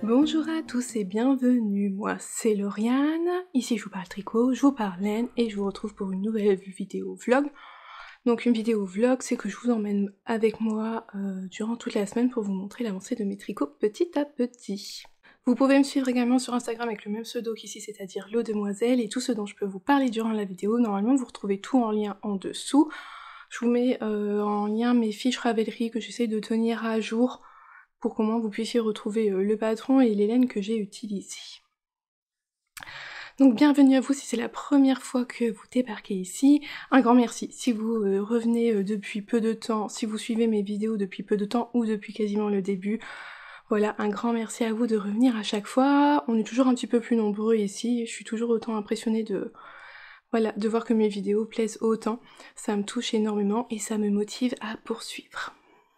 Bonjour à tous et bienvenue, moi c'est Lauriane, ici je vous parle tricot, je vous parle laine et je vous retrouve pour une nouvelle vidéo vlog. Donc une vidéo vlog, c'est que je vous emmène avec moi durant toute la semaine pour vous montrer l'avancée de mes tricots petit à petit. Vous pouvez me suivre également sur Instagram avec le même pseudo qu'ici, c'est-à-dire Lodemoiselle, et tout ce dont je peux vous parler durant la vidéo. Normalement vous retrouvez tout en lien en dessous. Je vous mets en lien mes fiches Ravelry que j'essaie de tenir à jour pour qu'au moins vous puissiez retrouver le patron et les laines que j'ai utilisées. Donc bienvenue à vous si c'est la première fois que vous débarquez ici. Un grand merci si vous revenez depuis peu de temps, si vous suivez mes vidéos depuis peu de temps ou depuis quasiment le début. Voilà, un grand merci à vous de revenir à chaque fois. On est toujours un petit peu plus nombreux ici, je suis toujours autant impressionnée de voir que mes vidéos plaisent autant. Ça me touche énormément et ça me motive à poursuivre.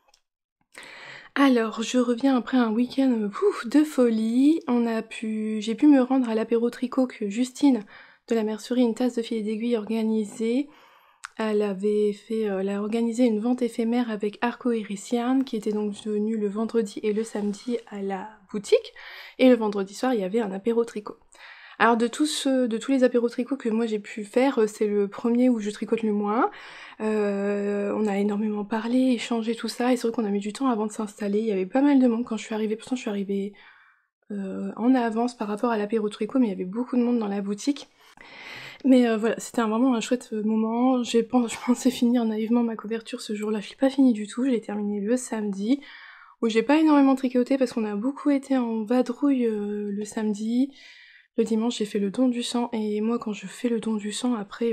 Alors, je reviens après un week-end de folie. J'ai pu me rendre à l'apéro tricot que Justine de la mercerie Une Tasse de Fil et d'Aiguille organisait. Elle a organisé une vente éphémère avec Arco et Riciane, qui était donc venue le vendredi et le samedi à la boutique. Et le vendredi soir, il y avait un apéro tricot. Alors de tous les apéros tricot que moi j'ai pu faire, c'est le premier où je tricote le moins. On a énormément parlé, échangé tout ça, et c'est vrai qu'on a mis du temps avant de s'installer. Il y avait pas mal de monde quand je suis arrivée, pourtant je suis arrivée en avance par rapport à l'apéro tricot, mais il y avait beaucoup de monde dans la boutique. Mais voilà, c'était vraiment un chouette moment. Je pensais finir naïvement ma couverture ce jour-là, je l'ai pas fini du tout, je l'ai terminée le samedi, où j'ai pas énormément tricoté parce qu'on a beaucoup été en vadrouille le samedi. Le dimanche, j'ai fait le don du sang, et moi, quand je fais le don du sang, après,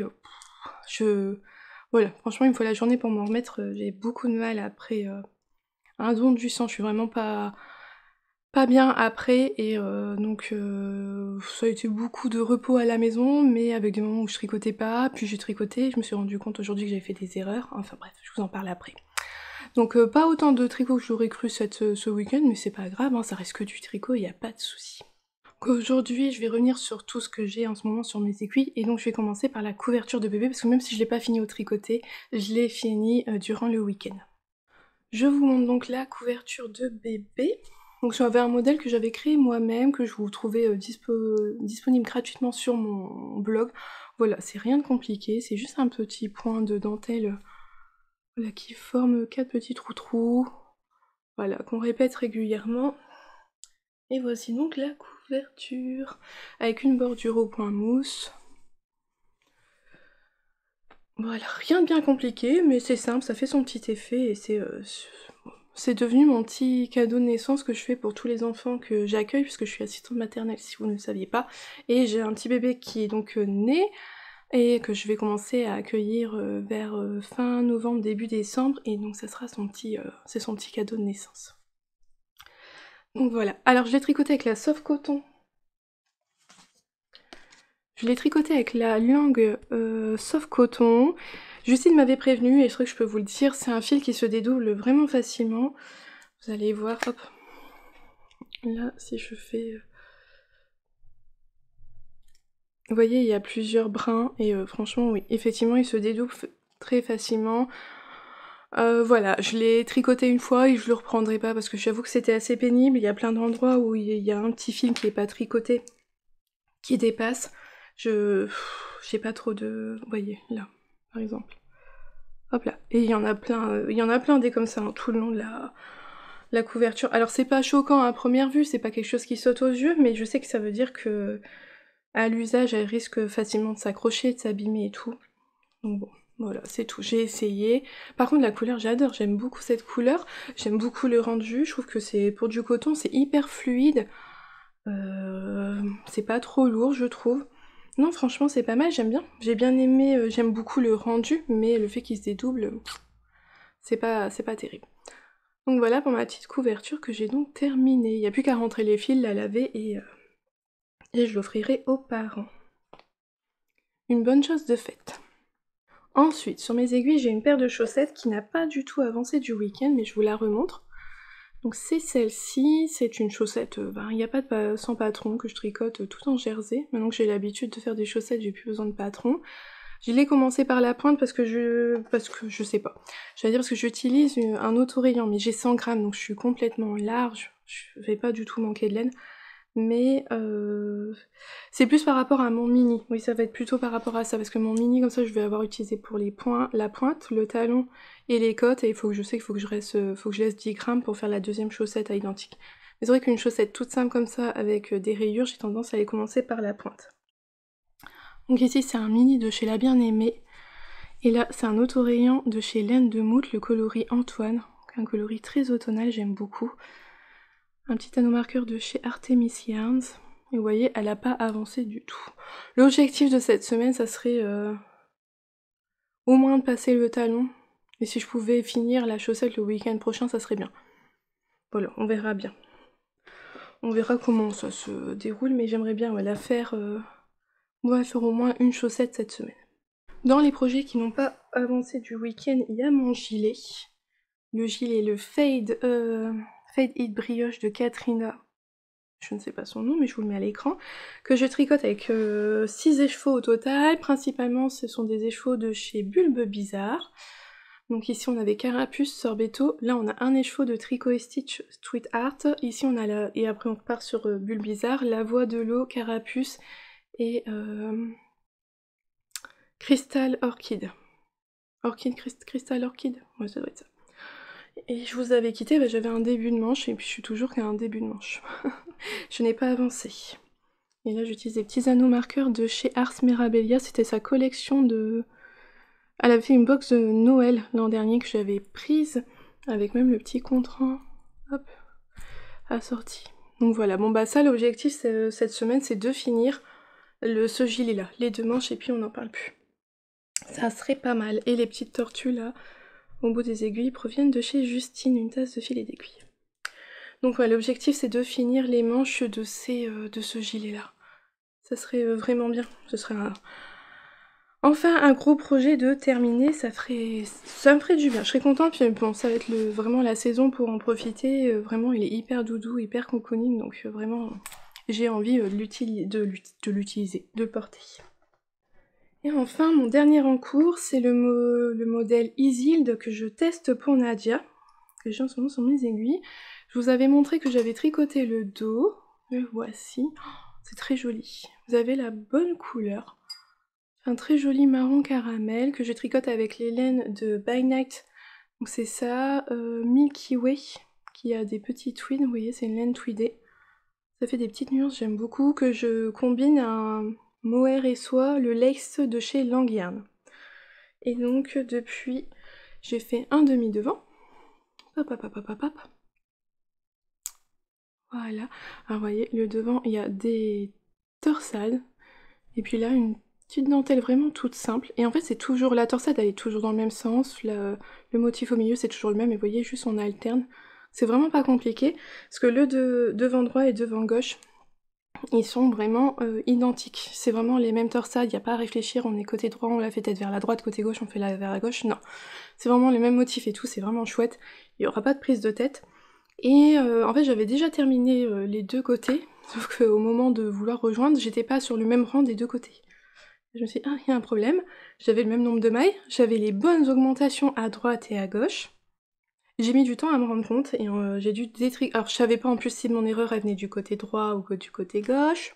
voilà, franchement, il me faut la journée pour m'en remettre, j'ai beaucoup de mal après un don du sang, je suis vraiment pas bien après, et donc ça a été beaucoup de repos à la maison, mais avec des moments où je tricotais pas, puis j'ai tricoté, je me suis rendu compte aujourd'hui que j'avais fait des erreurs, enfin bref, je vous en parle après. Donc pas autant de tricot que j'aurais cru ce week-end, mais c'est pas grave, hein, ça reste que du tricot, y a pas de souci. Aujourd'hui, je vais revenir sur tout ce que j'ai en ce moment sur mes aiguilles, et donc je vais commencer par la couverture de bébé, parce que même si je l'ai pas fini au tricoté, je l'ai fini durant le week-end. Je vous montre donc la couverture de bébé. Donc j'avais un modèle que j'avais créé moi-même, que je vous trouvais disponible gratuitement sur mon blog. Voilà, c'est rien de compliqué, c'est juste un petit point de dentelle voilà, qui forme 4 petits trous-trous, voilà, qu'on répète régulièrement. Et voici donc la couverture, avec une bordure au point mousse. Voilà, rien de bien compliqué, mais c'est simple, ça fait son petit effet, et c'est devenu mon petit cadeau de naissance que je fais pour tous les enfants que j'accueille, puisque je suis assistante maternelle si vous ne le saviez pas, et j'ai un petit bébé qui est donc né, et que je vais commencer à accueillir vers fin novembre, début décembre, et donc ça sera c'est son petit cadeau de naissance. Donc voilà, alors je l'ai tricoté avec la Soft Coton. Je l'ai tricoté avec la langue Soft Coton. Justine m'avait prévenu, et je crois que je peux vous le dire, c'est un fil qui se dédouble vraiment facilement. Vous allez voir, hop. Là, si je fais... Vous voyez, il y a plusieurs brins, et franchement, oui, effectivement, il se dédouble très facilement. Voilà, je l'ai tricoté une fois et je le reprendrai pas parce que j'avoue que c'était assez pénible. Il y a plein d'endroits où il y a un petit fil qui est pas tricoté, qui dépasse. J'ai pas trop de... Vous voyez, là, par exemple. Hop là. Et il y en a plein des comme ça, hein, tout le long de la couverture. Alors c'est pas choquant à première vue, c'est pas quelque chose qui saute aux yeux, mais je sais que ça veut dire que à l'usage, elle risque facilement de s'accrocher, de s'abîmer et tout. Donc bon, voilà, c'est tout, j'ai essayé. Par contre, la couleur, j'adore, j'aime beaucoup cette couleur, j'aime beaucoup le rendu, je trouve que c'est pour du coton, c'est hyper fluide, c'est pas trop lourd, je trouve. Non, franchement, c'est pas mal, j'aime bien. J'ai bien aimé, j'aime beaucoup le rendu, mais le fait qu'il se dédouble, c'est pas terrible. Donc voilà pour ma petite couverture que j'ai donc terminée. Il n'y a plus qu'à rentrer les fils, la laver et je l'offrirai aux parents. Une bonne chose de faite. Ensuite, sur mes aiguilles, j'ai une paire de chaussettes qui n'a pas du tout avancé du week-end, mais je vous la remontre. Donc c'est celle-ci, c'est une chaussette, il n'y a pas sans patron que je tricote tout en jersey. Maintenant que j'ai l'habitude de faire des chaussettes, j'ai plus besoin de patron. Je l'ai commencé par la pointe parce que je sais pas. J'allais dire parce que j'utilise un auto-rayon, mais j'ai 100 grammes, donc je suis complètement large. je vais pas du tout manquer de laine. Mais c'est plus par rapport à mon mini. Oui, ça va être plutôt par rapport à ça, parce que mon mini, comme ça, je vais avoir utilisé pour les points, la pointe, le talon et les côtes, et il faut que je sais qu'il faut que je laisse 10 grammes pour faire la deuxième chaussette à identique. Mais c'est vrai qu'une chaussette toute simple comme ça, avec des rayures, j'ai tendance à les commencer par la pointe. Donc ici, c'est un mini de chez La Bien-Aimée, et là, c'est un auto-rayant de chez Laine de Moute, le coloris Antoine, donc un coloris très automnal, j'aime beaucoup. Un petit anneau marqueur de chez Artemis Yarns. Et vous voyez, elle n'a pas avancé du tout. L'objectif de cette semaine, ça serait au moins de passer le talon. Et si je pouvais finir la chaussette le week-end prochain, ça serait bien. Voilà, on verra bien. On verra comment ça se déroule, mais j'aimerais bien la faire... on va faire au moins une chaussette cette semaine. Dans les projets qui n'ont pas avancé du week-end, il y a mon gilet. Le gilet, le Fade It Brioche de Katrina. Je ne sais pas son nom, mais je vous le mets à l'écran, que je tricote avec 6 écheveaux au total. Principalement, ce sont des écheveaux de chez Bulbe Bizarre. Donc ici, on avait Carapuce, Sorbetto. Là, on a un écheveau de Tricot et Stitch Street Art. Ici, on a et après, on repart sur Bulbe Bizarre, La Voix de l'eau, Carapuce et Crystal Orchid. Crystal Orchid. Ouais, ça doit être ça. Et je vous avais quitté, j'avais un début de manche, et puis je suis toujours qu'à un début de manche. Je n'ai pas avancé. Et là, j'utilise des petits anneaux marqueurs de chez Ars Mirabilia. C'était sa collection de... Elle avait fait une box de Noël l'an dernier que j'avais prise, avec même le petit contrant, hop, assorti. Donc voilà, bon bah ça, l'objectif cette semaine, c'est de finir ce gilet-là, les 2 manches, et puis on n'en parle plus. Ça serait pas mal. Et les petites tortues, là, au bout des aiguilles, proviennent de chez Justine, une tasse de filet d'aiguille. Donc ouais, l'objectif, c'est de finir les manches de ce gilet-là. Ça serait vraiment bien. Ce serait enfin un gros projet de terminer, ça me ferait du bien. Je serais contente, puis bon, ça va être vraiment la saison pour en profiter. Vraiment, il est hyper doudou, hyper cocooning, donc vraiment, j'ai envie de l'utiliser, de le porter. Et enfin, mon dernier en cours, c'est le modèle Isilde que je teste pour Nadia, que j'ai en ce moment sur mes aiguilles. Je vous avais montré que j'avais tricoté le dos, le voici. C'est très joli. Vous avez la bonne couleur. Un très joli marron caramel que je tricote avec les laines de By Night. Donc c'est ça, Milky Way, qui a des petits tweeds, vous voyez, c'est une laine tweedée. Ça fait des petites nuances, j'aime beaucoup, que je combine à un mohair et soie, le lace de chez Langyarn. Et donc depuis, j'ai fait un demi-devant. Hop, hop, hop, hop, hop, hop. Voilà. Alors vous voyez, le devant, il y a des torsades. Et puis là, une petite dentelle vraiment toute simple. Et en fait, c'est toujours... La torsade, elle est toujours dans le même sens. Le motif au milieu, c'est toujours le même. Et vous voyez, juste on alterne. C'est vraiment pas compliqué. Parce que le devant droit et devant gauche, ils sont vraiment identiques. C'est vraiment les mêmes torsades. Il n'y a pas à réfléchir. On est côté droit, on la fait tête vers la droite. Côté gauche, on fait vers la gauche. Non. C'est vraiment les mêmes motifs et tout. C'est vraiment chouette. Il n'y aura pas de prise de tête. Et en fait, j'avais déjà terminé les 2 côtés, sauf qu'au moment de vouloir rejoindre, j'étais pas sur le même rang des 2 côtés. Je me suis dit, ah, il y a un problème, j'avais le même nombre de mailles, j'avais les bonnes augmentations à droite et à gauche. J'ai mis du temps à me rendre compte, et j'ai dû détricoter... Alors, je savais pas en plus si mon erreur, elle venait du côté droit ou du côté gauche.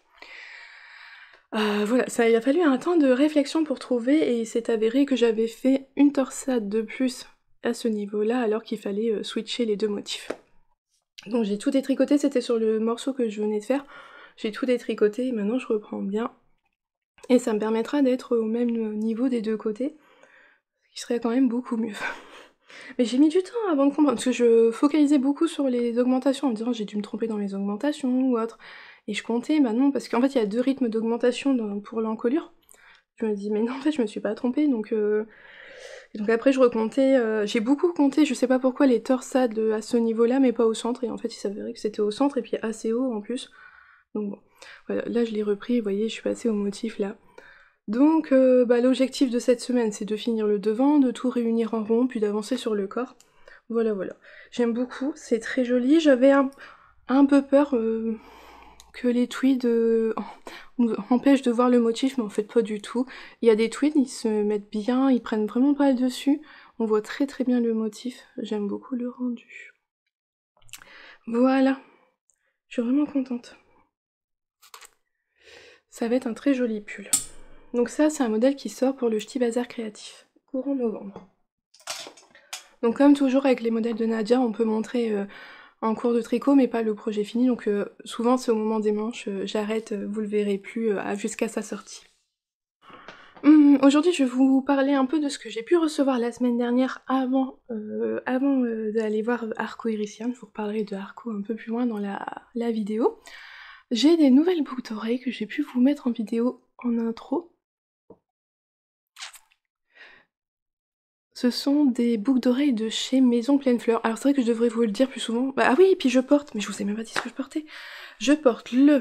Voilà, il a fallu un temps de réflexion pour trouver, et il s'est avéré que j'avais fait une torsade de plus à ce niveau-là, alors qu'il fallait switcher les 2 motifs. Donc j'ai tout détricoté, c'était sur le morceau que je venais de faire. J'ai tout détricoté et maintenant je reprends bien. Et ça me permettra d'être au même niveau des 2 côtés, ce qui serait quand même beaucoup mieux. Mais j'ai mis du temps avant de comprendre, parce que je focalisais beaucoup sur les augmentations en me disant j'ai dû me tromper dans les augmentations ou autre. Et je comptais, bah non, parce qu'en fait il y a 2 rythmes d'augmentation pour l'encolure. Je me dis mais non, en fait je me suis pas trompée, donc... Et donc après je recomptais, j'ai beaucoup compté, je sais pas pourquoi, les torsades à ce niveau-là, mais pas au centre, et en fait il s'avérait que c'était au centre, et puis assez haut en plus. Donc bon, voilà, là je l'ai repris, vous voyez, je suis passée au motif là. Donc l'objectif de cette semaine, c'est de finir le devant, de tout réunir en rond, puis d'avancer sur le corps. Voilà, voilà. J'aime beaucoup, c'est très joli, j'avais un peu peur que les tweeds empêchent de voir le motif, mais en fait pas du tout. Il y a des tweeds, ils se mettent bien, ils prennent vraiment pas le dessus. On voit très très bien le motif, j'aime beaucoup le rendu. Voilà, Je suis vraiment contente. Ça va être un très joli pull. Donc ça, c'est un modèle qui sort pour le Ch'ti Bazar créatif, courant novembre. Donc comme toujours avec les modèles de Nadia, on peut montrer en cours de tricot, mais pas le projet fini, donc souvent c'est au moment des manches, j'arrête, vous le verrez plus jusqu'à sa sortie. Aujourd'hui je vais vous parler un peu de ce que j'ai pu recevoir la semaine dernière avant d'aller voir Arco Irician. Je vous reparlerai de Arco un peu plus loin dans la vidéo. J'ai des nouvelles boucles d'oreilles que j'ai pu vous mettre en vidéo en intro. Ce sont des boucles d'oreilles de chez Maison Pleine Fleur. Alors c'est vrai que je devrais vous le dire plus souvent. Bah ah oui, et puis je porte, mais je vous ai même pas dit ce que je portais. Je porte le...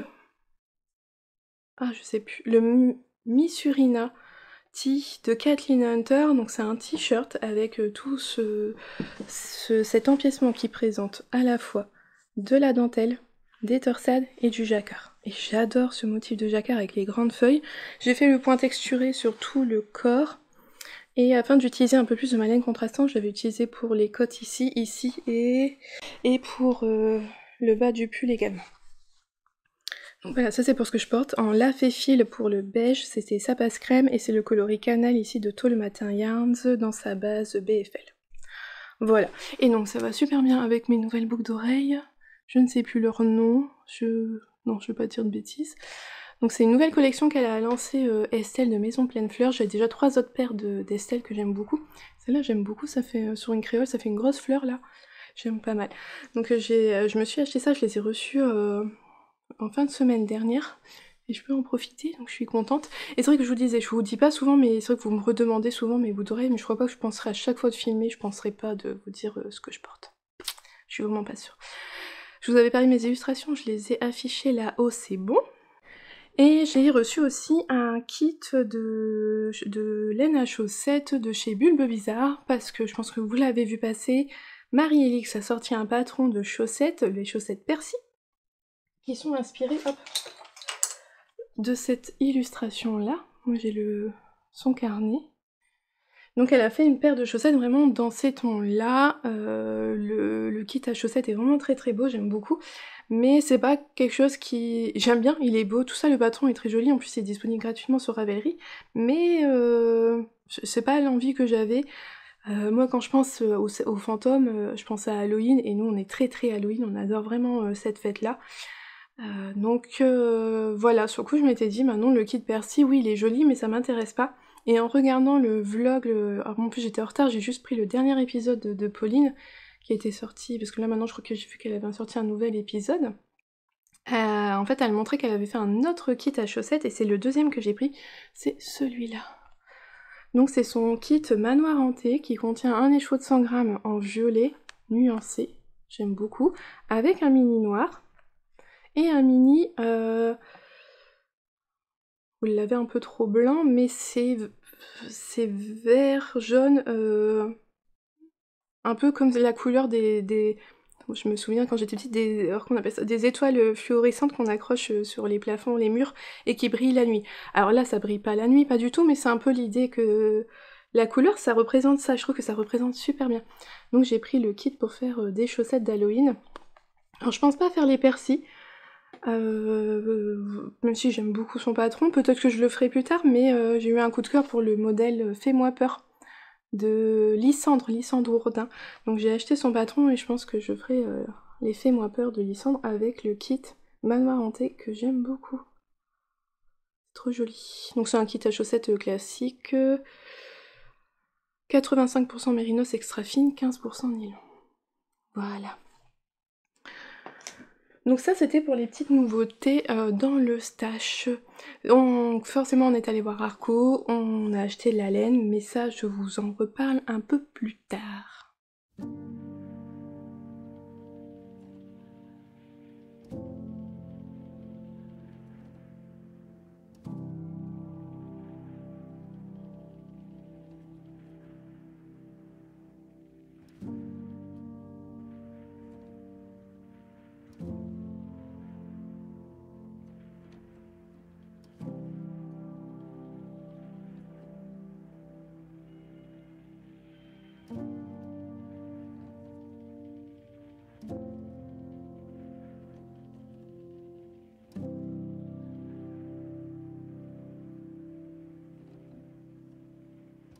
Ah je sais plus. Le Missurina Tee de Kathleen Hunter. Donc c'est un t-shirt avec tout cet empiècement qui présente à la fois de la dentelle, des torsades et du jacquard. Et j'adore ce motif de jacquard avec les grandes feuilles. J'ai fait le point texturé sur tout le corps. Et afin d'utiliser un peu plus de ma laine contrastante, je l'avais utilisé pour les côtes ici et pour le bas du pull également. Donc voilà, ça c'est pour ce que je porte. En laf et fil pour le beige, c'était Ça passe crème et c'est le coloris canal ici de Tall Matin Yarns dans sa base BFL. Voilà, et donc ça va super bien avec mes nouvelles boucles d'oreilles. Je ne sais plus leur nom, non je vais pas dire de bêtises. Donc c'est une nouvelle collection qu'elle a lancée Estelle de Maison Pleine Fleur. J'ai déjà 3 autres paires d'Estelle que j'aime beaucoup. Celle-là j'aime beaucoup, ça fait sur une créole, ça fait une grosse fleur là. J'aime pas mal. Donc je me suis acheté ça, je les ai reçus en fin de semaine dernière. Et je peux en profiter, donc je suis contente. Et c'est vrai que je vous disais, je vous dis pas souvent, mais c'est vrai que vous me redemandez souvent mes bouts d'oreilles, mais je crois pas que je penserai à chaque fois de filmer, je penserai pas de vous dire ce que je porte. Je suis vraiment pas sûre. Je vous avais parlé de mes illustrations, je les ai affichées là-haut, c'est bon. Et j'ai reçu aussi un kit de laine à chaussettes de chez Bulbe Bizarre, parce que je pense que vous l'avez vu passer, Marie-Élix a sorti un patron de chaussettes, les chaussettes Percy, qui sont inspirées, hop, de cette illustration-là. Moi j'ai son carnet. Donc elle a fait une paire de chaussettes vraiment dans ces tons-là. Le kit à chaussettes est vraiment très très beau, j'aime beaucoup. Mais c'est pas quelque chose qui... J'aime bien, il est beau, tout ça, le patron est très joli, en plus il est disponible gratuitement sur Ravelry. Mais c'est pas l'envie que j'avais. Moi quand je pense aux fantômes, je pense à Halloween, et nous on est très très Halloween, on adore vraiment cette fête-là. Donc voilà, sur le coup je m'étais dit, maintenant le kit Percy, oui il est joli mais ça m'intéresse pas. Et en regardant le vlog, alors en plus j'étais en retard, j'ai juste pris le dernier épisode de Pauline qui était sorti, parce que là maintenant je crois que j'ai vu qu'elle avait sorti un nouvel épisode. En fait elle montrait qu'elle avait fait un autre kit à chaussettes et c'est le deuxième que j'ai pris, c'est celui-là. Donc c'est son kit Manoir Hanté qui contient un écheveau de 100 grammes en violet nuancé, j'aime beaucoup, avec un mini noir. Et un mini, vous l'avez un peu trop blanc, mais c'est vert, jaune, un peu comme la couleur je me souviens quand j'étais petite, alors qu'on appelle ça, des étoiles fluorescentes qu'on accroche sur les plafonds, les murs, et qui brillent la nuit. Alors là, ça brille pas la nuit, pas du tout, mais c'est un peu l'idée que la couleur, ça représente ça, je trouve que ça représente super bien. Donc j'ai pris le kit pour faire des chaussettes d'Halloween. Alors je pense pas faire les persils, même si j'aime beaucoup son patron, peut-être que je le ferai plus tard, mais j'ai eu un coup de cœur pour le modèle Fais-moi peur de Lysandre Hourdin. Donc j'ai acheté son patron et je pense que je ferai les Fais-moi peur de Lysandre avec le kit Manoir Hanté que j'aime beaucoup. Trop joli. Donc c'est un kit à chaussettes classique, 85% mérinos extra fine, 15% nylon. Voilà. Donc ça c'était pour les petites nouveautés dans le stash. Donc forcément on est allé voir Arco, on a acheté de la laine, mais ça je vous en reparle un peu plus tard.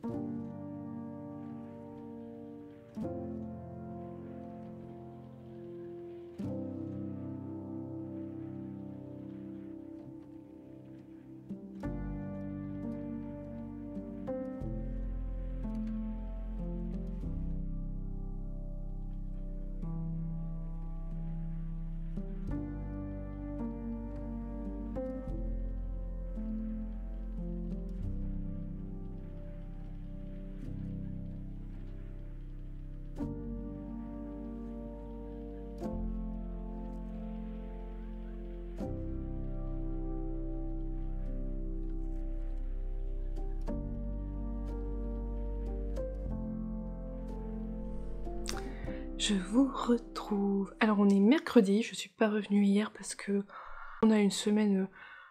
Je vous retrouve. Alors on est mercredi, je suis pas revenue hier parce que on a une semaine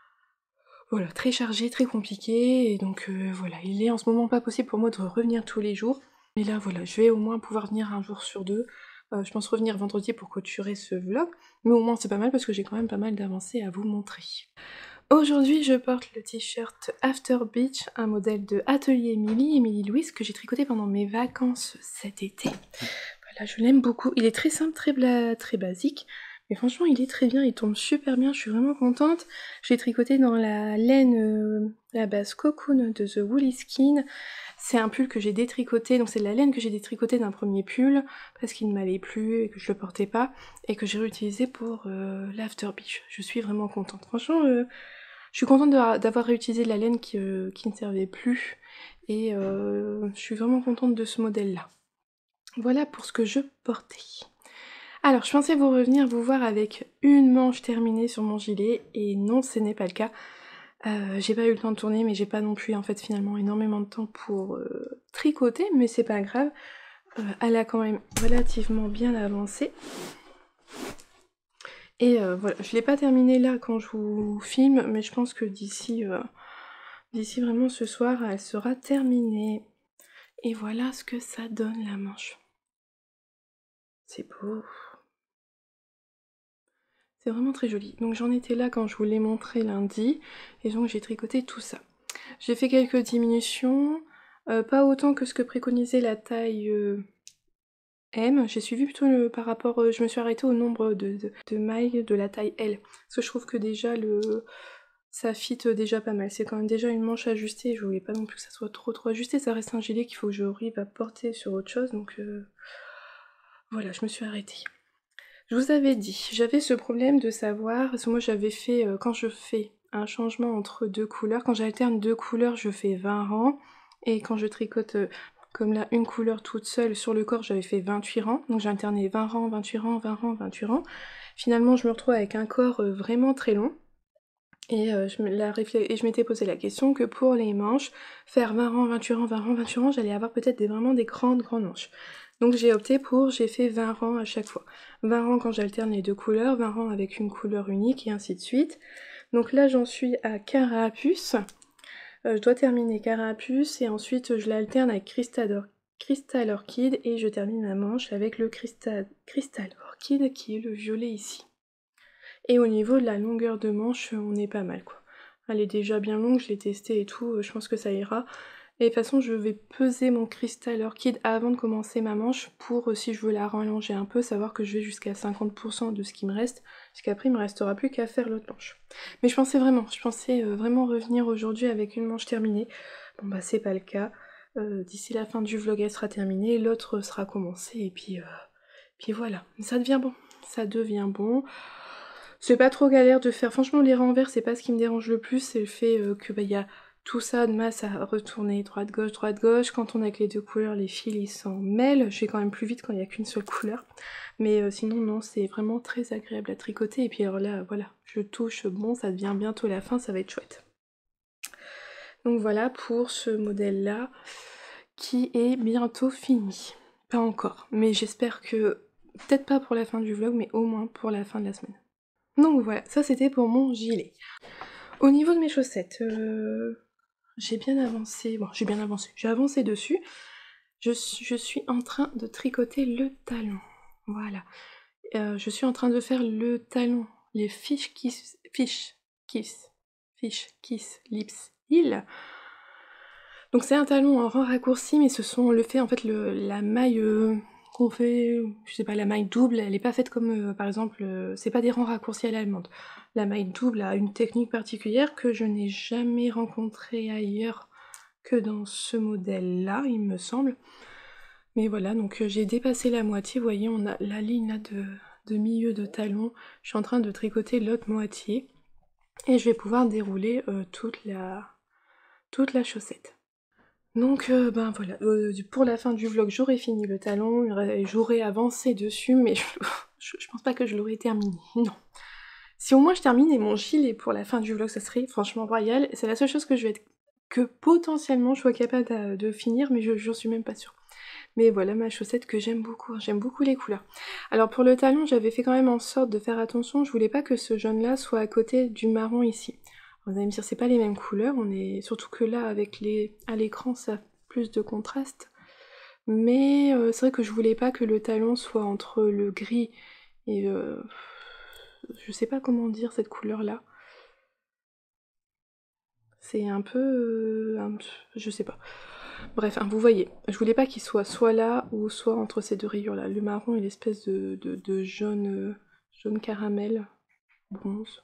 voilà, très chargée, très compliquée, et donc voilà, il est en ce moment pas possible pour moi de revenir tous les jours. Mais là voilà, je vais au moins pouvoir venir un jour sur deux. Je pense revenir vendredi pour clôturer ce vlog, mais au moins c'est pas mal parce que j'ai quand même pas mal d'avancées à vous montrer. Aujourd'hui je porte le t-shirt After Beach, un modèle de Atelier Émilie Louise que j'ai tricoté pendant mes vacances cet été. Voilà, je l'aime beaucoup, il est très simple, très basique, mais franchement il est très bien, il tombe super bien, je suis vraiment contente. Je l'ai tricoté dans la laine, la base Cocoon de The Woolly Skin. C'est un pull que j'ai détricoté, donc c'est de la laine que j'ai détricoté d'un premier pull, parce qu'il ne m'allait plus et que je le portais pas, et que j'ai réutilisé pour l'After Beach. Je suis vraiment contente. Franchement, je suis contente d'avoir réutilisé de la laine qui ne servait plus, et je suis vraiment contente de ce modèle-là. Voilà pour ce que je portais. Alors, je pensais vous revenir vous voir avec une manche terminée sur mon gilet, et non, ce n'est pas le cas. J'ai pas eu le temps de tourner, mais j'ai pas non plus en fait finalement énormément de temps pour tricoter, mais c'est pas grave. Elle a quand même relativement bien avancé. Et voilà, je l'ai pas terminée là quand je vous filme, mais je pense que d'ici vraiment ce soir, elle sera terminée. Et voilà ce que ça donne la manche. C'est beau. C'est vraiment très joli. Donc j'en étais là quand je vous l'ai montré lundi, et donc j'ai tricoté tout ça. J'ai fait quelques diminutions, pas autant que ce que préconisait la taille M. J'ai suivi plutôt par rapport, je me suis arrêtée au nombre de mailles de la taille L. Parce que je trouve que déjà ça fit déjà pas mal. C'est quand même déjà une manche ajustée, je voulais pas non plus que ça soit trop ajusté, ça reste un gilet qu'il faut que j'arrive à porter sur autre chose, donc voilà, je me suis arrêtée. Je vous avais dit, j'avais ce problème de savoir, parce que moi j'avais fait, quand je fais un changement entre deux couleurs, quand j'alterne deux couleurs, je fais 20 rangs, et quand je tricote comme là une couleur toute seule sur le corps, j'avais fait 28 rangs, donc j'ai alterné 20 rangs, 28 rangs, 20 rangs, 28 rangs. Finalement je me retrouve avec un corps vraiment très long, et je m'étais posé la question que pour les manches, faire 20 rangs, 28 rangs, 20 rangs, 28 rangs, j'allais avoir peut-être vraiment des grandes manches. Donc j'ai fait 20 rangs à chaque fois. 20 rangs quand j'alterne les deux couleurs, 20 rangs avec une couleur unique, et ainsi de suite. Donc là j'en suis à Carapuce. Je dois terminer Carapuce, et ensuite je l'alterne avec Crystal Orchid, et je termine ma manche avec le Crystal Orchid qui est le violet ici. Et au niveau de la longueur de manche, on est pas mal quoi. Elle est déjà bien longue, je l'ai testée et tout, je pense que ça ira. Et de toute façon, je vais peser mon Crystal Orchid avant de commencer ma manche pour, si je veux la rallonger un peu, savoir que je vais jusqu'à 50% de ce qui me reste, puisqu'après il me restera plus qu'à faire l'autre manche. Mais je pensais vraiment revenir aujourd'hui avec une manche terminée. Bon bah c'est pas le cas. D'ici la fin du vlog elle sera terminée, l'autre sera commencée, et puis voilà. Ça devient bon. Ça devient bon. C'est pas trop galère de faire. Franchement, les renvers, c'est pas ce qui me dérange le plus, c'est le fait que y a tout ça de masse à retourner droite-gauche, droite-gauche. Quand on a que les deux couleurs, les fils ils s'en mêlent. Je fais quand même plus vite quand il y a qu'une seule couleur. Mais sinon, non, c'est vraiment très agréable à tricoter. Et puis alors là, voilà, je touche, bon, ça devient bientôt la fin, ça va être chouette. Donc voilà pour ce modèle-là, qui est bientôt fini. Pas encore, mais j'espère que, peut-être pas pour la fin du vlog, mais au moins pour la fin de la semaine. Donc voilà, ça c'était pour mon gilet. Au niveau de mes chaussettes, j'ai bien avancé, j'ai avancé dessus. Je suis en train de tricoter le talon, voilà. Je suis en train de faire le talon, les fish kiss lips heel. Donc c'est un talon en rang raccourci, mais ce sont le fait en fait la maille qu'on fait, je sais pas, la maille double, elle est pas faite comme par exemple, c'est pas des rangs raccourcis à l'allemande. La maille double a une technique particulière que je n'ai jamais rencontrée ailleurs que dans ce modèle-là, il me semble. Mais voilà, donc j'ai dépassé la moitié, vous voyez, on a la ligne là de milieu de talon. Je suis en train de tricoter l'autre moitié et je vais pouvoir dérouler toute la chaussette. Donc ben voilà, pour la fin du vlog, j'aurai fini le talon, j'aurai avancé dessus, mais je pense pas que je l'aurai terminé, non. Si au moins je terminais mon gilet pour la fin du vlog, ça serait franchement royal. C'est la seule chose que potentiellement je sois capable de finir, mais j'en suis même pas sûre. Mais voilà ma chaussette que j'aime beaucoup, hein. J'aime beaucoup les couleurs. Alors pour le talon, j'avais fait quand même en sorte de faire attention, je voulais pas que ce jaune-là soit à côté du marron ici. Vous allez me dire, c'est pas les mêmes couleurs, surtout que là, à l'écran, ça a plus de contraste. Mais c'est vrai que je voulais pas que le talon soit entre le gris et... je sais pas comment dire cette couleur-là. C'est un peu... je sais pas. Bref, hein, vous voyez, je voulais pas qu'il soit là ou soit entre ces deux rayures-là. Le marron et l'espèce de jaune, jaune caramel, bronze.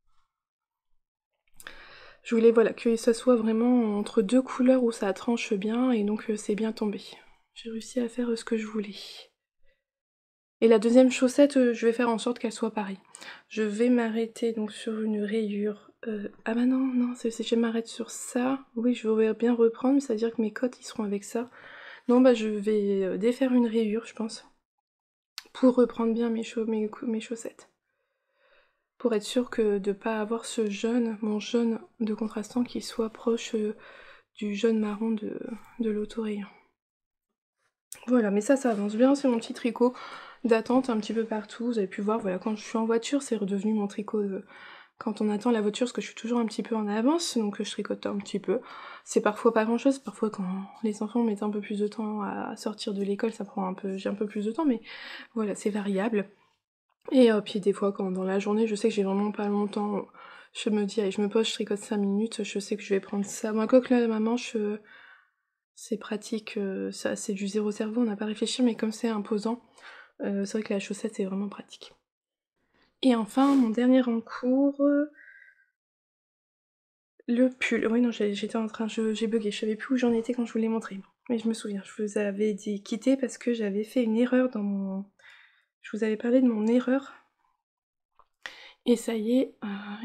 Je voulais voilà, que ça soit vraiment entre deux couleurs où ça tranche bien et donc c'est bien tombé. J'ai réussi à faire ce que je voulais. Et la deuxième chaussette, je vais faire en sorte qu'elle soit pareille. Je vais m'arrêter donc sur une rayure. Ah bah non, je m'arrête sur ça. Oui, je vais bien reprendre, mais ça veut dire que mes cottes ils seront avec ça. Non bah je vais défaire une rayure, je pense, pour reprendre bien mes chaussettes. Pour être sûr que de pas avoir mon jaune de contrastant qui soit proche du jaune marron de l'autorayon. Voilà, mais ça avance bien, c'est mon petit tricot d'attente un petit peu partout. Vous avez pu voir, voilà, quand je suis en voiture, c'est redevenu mon tricot quand on attend la voiture, parce que je suis toujours un petit peu en avance, donc je tricote un petit peu. C'est parfois pas grand chose, parfois quand les enfants mettent un peu plus de temps à sortir de l'école, j'ai un peu plus de temps, mais voilà, c'est variable. Et puis des fois, quand dans la journée, je sais que j'ai vraiment pas longtemps, je me dis, allez, je me pose, je tricote 5 minutes, je sais que je vais prendre ça. Moi, quoi que là, ma manche, c'est pratique, ça, c'est du zéro cerveau, on n'a pas réfléchi, mais comme c'est imposant, c'est vrai que la chaussette, c'est vraiment pratique. Et enfin, mon dernier en cours, le pull. Oui, non, j'étais en train, j'ai bugué, je savais plus où j'en étais quand je vous l'ai montré. Mais je me souviens, je vous avais dit quitter parce que j'avais fait une erreur dans mon... Je vous avais parlé de mon erreur. Et ça y est,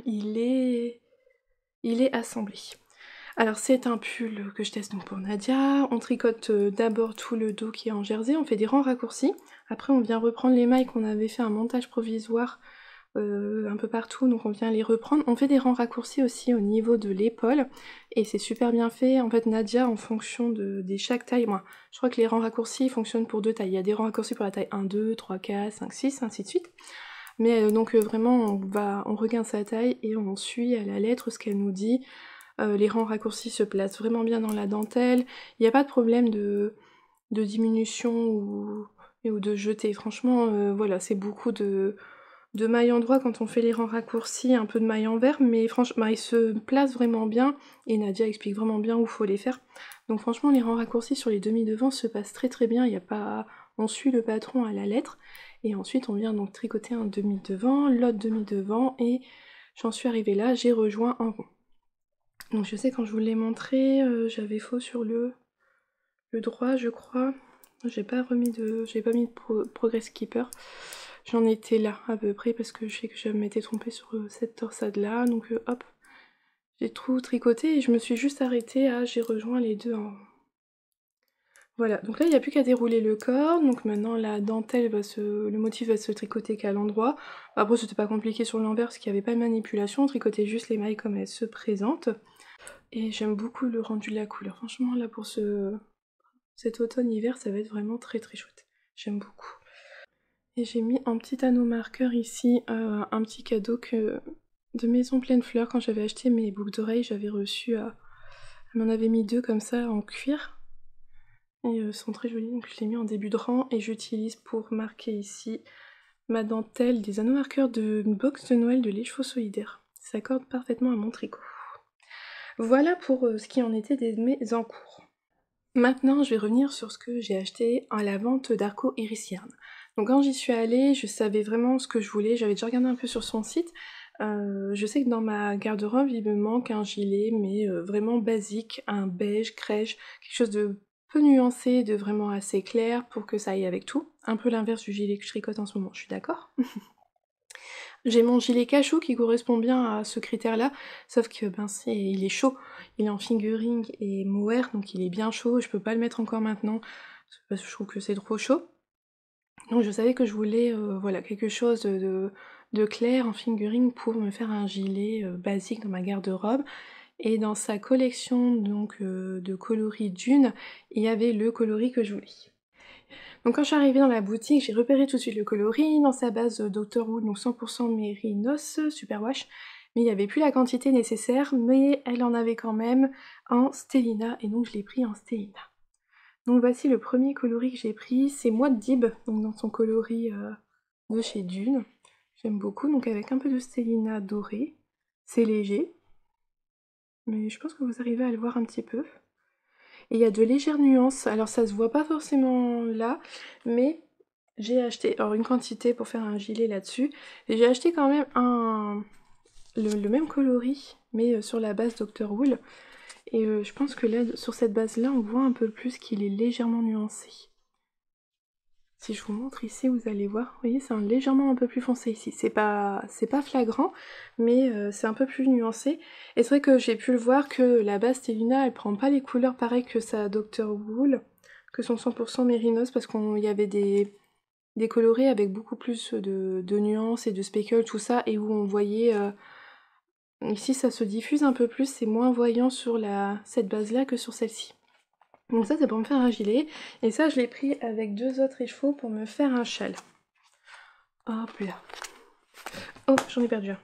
il est assemblé. Alors c'est un pull que je teste donc pour Nadia. On tricote d'abord tout le dos qui est en jersey, on fait des rangs raccourcis. Après on vient reprendre les mailles qu'on avait fait un montage provisoire un peu partout, donc on vient les reprendre. On fait des rangs raccourcis aussi au niveau de l'épaule, et c'est super bien fait. En fait Nadia, en fonction des chaque taille, moi je crois que les rangs raccourcis fonctionnent pour deux tailles. Il y a des rangs raccourcis pour la taille 1, 2, 3, 4, 5, 6, ainsi de suite. Mais donc vraiment on regarde sa taille et on suit à la lettre ce qu'elle nous dit. Les rangs raccourcis se placent vraiment bien dans la dentelle. Il n'y a pas de problème de diminution ou de jeté. Franchement, voilà, c'est beaucoup de mailles endroit quand on fait les rangs raccourcis, un peu de mailles envers, mais franchement, ils se placent vraiment bien, et Nadia explique vraiment bien où faut les faire. Donc franchement, les rangs raccourcis sur les demi-devants se passent très très bien, il y a pas... on suit le patron à la lettre, et ensuite on vient donc tricoter un demi-devant, l'autre demi-devant, et j'en suis arrivée là, j'ai rejoint en rond. Donc je sais quand je vous l'ai montré, j'avais faux sur le droit je crois. J'ai pas mis de progress keeper. J'en étais là à peu près parce que je sais que je m'étais trompée sur cette torsade là. Donc hop, j'ai tout tricoté et je me suis juste arrêtée à j'ai rejoint les deux en... Voilà, donc là il n'y a plus qu'à dérouler le corps. Donc maintenant la dentelle le motif va se tricoter qu'à l'endroit. Après c'était pas compliqué sur l'envers parce qu'il n'y avait pas de manipulation. On tricotait juste les mailles comme elles se présentent. Et j'aime beaucoup le rendu de la couleur. Franchement, là, pour cet automne-hiver, ça va être vraiment très très chouette. J'aime beaucoup. Et j'ai mis un petit anneau marqueur ici, un petit cadeau de Maison Pleine Fleurs. Quand j'avais acheté mes boucles d'oreilles, j'avais reçu... Elle m'en avait mis deux comme ça, en cuir. Et sont très jolis, donc je les ai mis en début de rang. Et j'utilise pour marquer ici ma dentelle des anneaux marqueurs d'une box de Noël de Les Chevaux Solidaires. Ça s'accorde parfaitement à mon tricot. Voilà pour ce qui en était de mes encours. Maintenant, je vais revenir sur ce que j'ai acheté à la vente d'Arco Iris Yarn. Donc quand j'y suis allée, je savais vraiment ce que je voulais, j'avais déjà regardé un peu sur son site. Je sais que dans ma garde-robe, il me manque un gilet, mais vraiment basique, un beige, crèche, quelque chose de peu nuancé, de vraiment assez clair pour que ça aille avec tout. Un peu l'inverse du gilet que je tricote en ce moment, je suis d'accord? J'ai mon gilet cachou qui correspond bien à ce critère-là, sauf que ben il est chaud. Il est en fingering et mohair, donc il est bien chaud, je peux pas le mettre encore maintenant, parce que je trouve que c'est trop chaud. Donc je savais que je voulais voilà, quelque chose de clair en fingering pour me faire un gilet basique dans ma garde-robe. Et dans sa collection donc de coloris d'une, il y avait le coloris que je voulais. Donc quand je suis arrivée dans la boutique, j'ai repéré tout de suite le coloris dans sa base Dr. Wool, donc 100% Mérinos, Superwash, mais il n'y avait plus la quantité nécessaire, mais elle en avait quand même en Stellina, et donc je l'ai pris en Stellina. Donc voici le premier coloris que j'ai pris, c'est Moi de Dib, donc dans son coloris de chez Dune. J'aime beaucoup, donc avec un peu de Stellina doré. C'est léger, mais je pense que vous arrivez à le voir un petit peu. Et il y a de légères nuances, alors ça se voit pas forcément là, mais j'ai acheté alors une quantité pour faire un gilet là-dessus, et j'ai acheté quand même le même coloris, mais sur la base Dr. Wool, et je pense que là, sur cette base-là, on voit un peu plus qu'il est légèrement nuancé. Si je vous montre ici, vous allez voir, vous voyez, c'est légèrement un peu plus foncé ici. C'est pas flagrant, mais c'est un peu plus nuancé. Et c'est vrai que j'ai pu le voir que la base Stellina, elle prend pas les couleurs pareilles que sa Dr. Wool, que son 100% Mérinos, parce qu'il y avait des coloris avec beaucoup plus de nuances et de speckles, tout ça, et où on voyait... ici, ça se diffuse un peu plus, c'est moins voyant sur cette base-là que sur celle-ci. Donc ça c'est pour me faire un gilet, et ça je l'ai pris avec 2 autres écheveaux pour me faire un châle. Hop là. Oh, j'en ai perdu un.